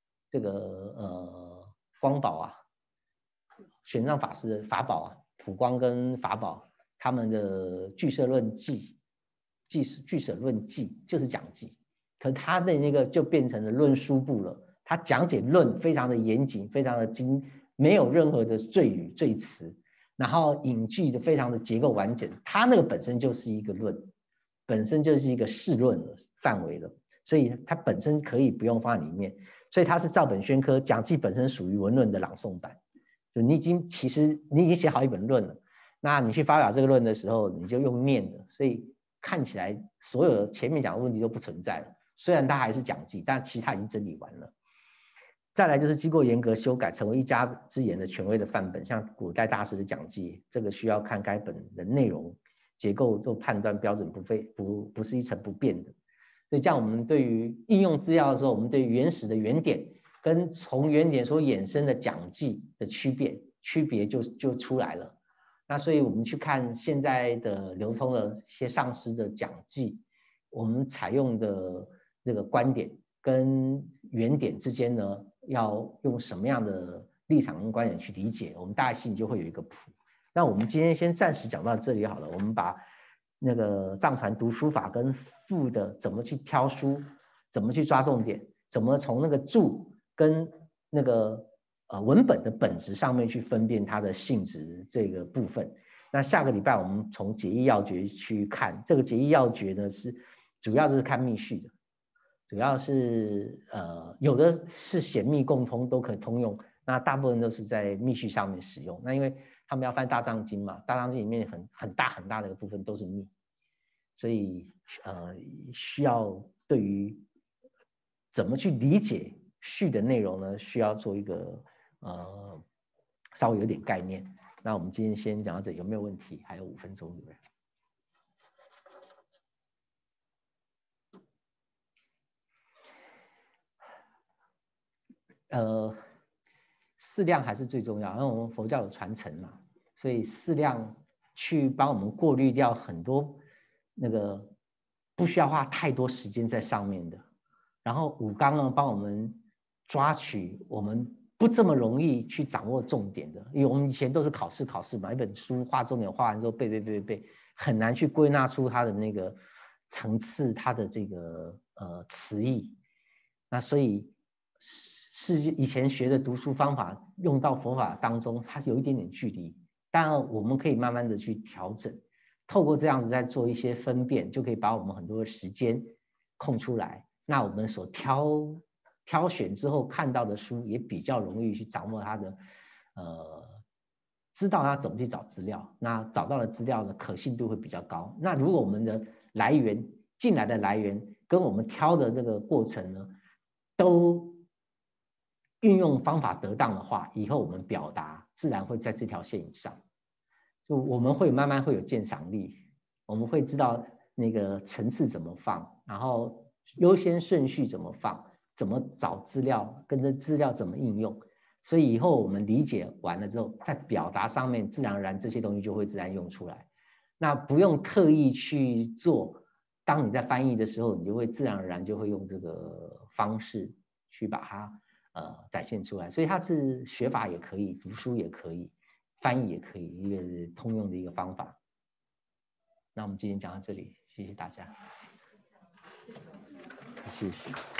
光宝啊，玄奘法师的法宝啊，普光跟法宝他们的俱舍论记就是讲记，可是他的那个就变成了论书部了，他讲解论非常的严谨，非常的精，没有任何的赘语赘词。然后引句的非常的结构完整，它那个本身就是一个论，本身就是一个释论的范围了，所以它本身可以不用放在里面，所以它是照本宣科，讲记本身属于文论的朗诵版，就其实你已经写好一本论了，那你去发表这个论的时候，你就用念的，所以看起来所有前面讲的问题都不存在了，虽然它还是讲记，但其实它已经整理完了。再来就是经过严格修改，成为一家之言的权威的范本，像古代大师的讲记，这个需要看该本的内容结构做判断标准，不是一成不变的。所以这样我们对于应用资料的时候，我们对于原始的原点跟从原点所衍生的讲记的区别就出来了。那所以我们去看现在的流通的一些上师的讲记，我们采用的这个观点跟原点之间呢，要用什么样的立场跟观点去理解，我们大概心里就会有一个谱。那我们今天先暂时讲到这里好了，我们把那个藏传读书法跟赋的怎么去挑书，怎么去抓重点，怎么从那个注跟那个文本的本质上面去分辨它的性质这个部分。那下个礼拜我们从解义要诀去看，这个解义要诀呢是主要是看密序的，主要是有的是显密共通都可以通用，那大部分都是在密序上面使用。那因为他们要翻大藏经嘛，大藏经里面很大的一个部分都是密，所以需要对于怎么去理解序的内容呢，需要做一个稍微有点概念。那我们今天先讲到这里，有没有问题？还有5分钟，对不对？四量还是最重要，因为我们佛教有传承嘛，所以四量去帮我们过滤掉很多那个不需要花太多时间在上面的，然后五纲呢帮我们抓取我们不这么容易去掌握重点的，因为我们以前都是考试嘛，一本书画重点画完之后背，很难去归纳出它的那个层次，它的这个词义。那所以是以前学的读书方法用到佛法当中，它有一点点距离，当然我们可以慢慢的去调整，透过这样子再做一些分辨，就可以把我们很多的时间空出来。那我们所挑选之后看到的书也比较容易去掌握它的知道它怎么去找资料，那找到的资料的可信度会比较高。那如果我们的来源进来的来源跟我们挑的这个过程呢，都运用方法得当的话，以后我们表达自然会在这条线以上，就我们会慢慢会有鉴赏力，我们会知道那个层次怎么放，然后优先顺序怎么放，怎么找资料，跟着资料怎么应用。所以以后我们理解完了之后，在表达上面自然而然这些东西就会自然用出来，那不用特意去做。当你在翻译的时候，你就会自然而然就会用这个方式去把它展现出来。所以它是学法也可以，读书也可以，翻译也可以，一个通用的一个方法。那我们今天讲到这里，谢谢大家，谢谢。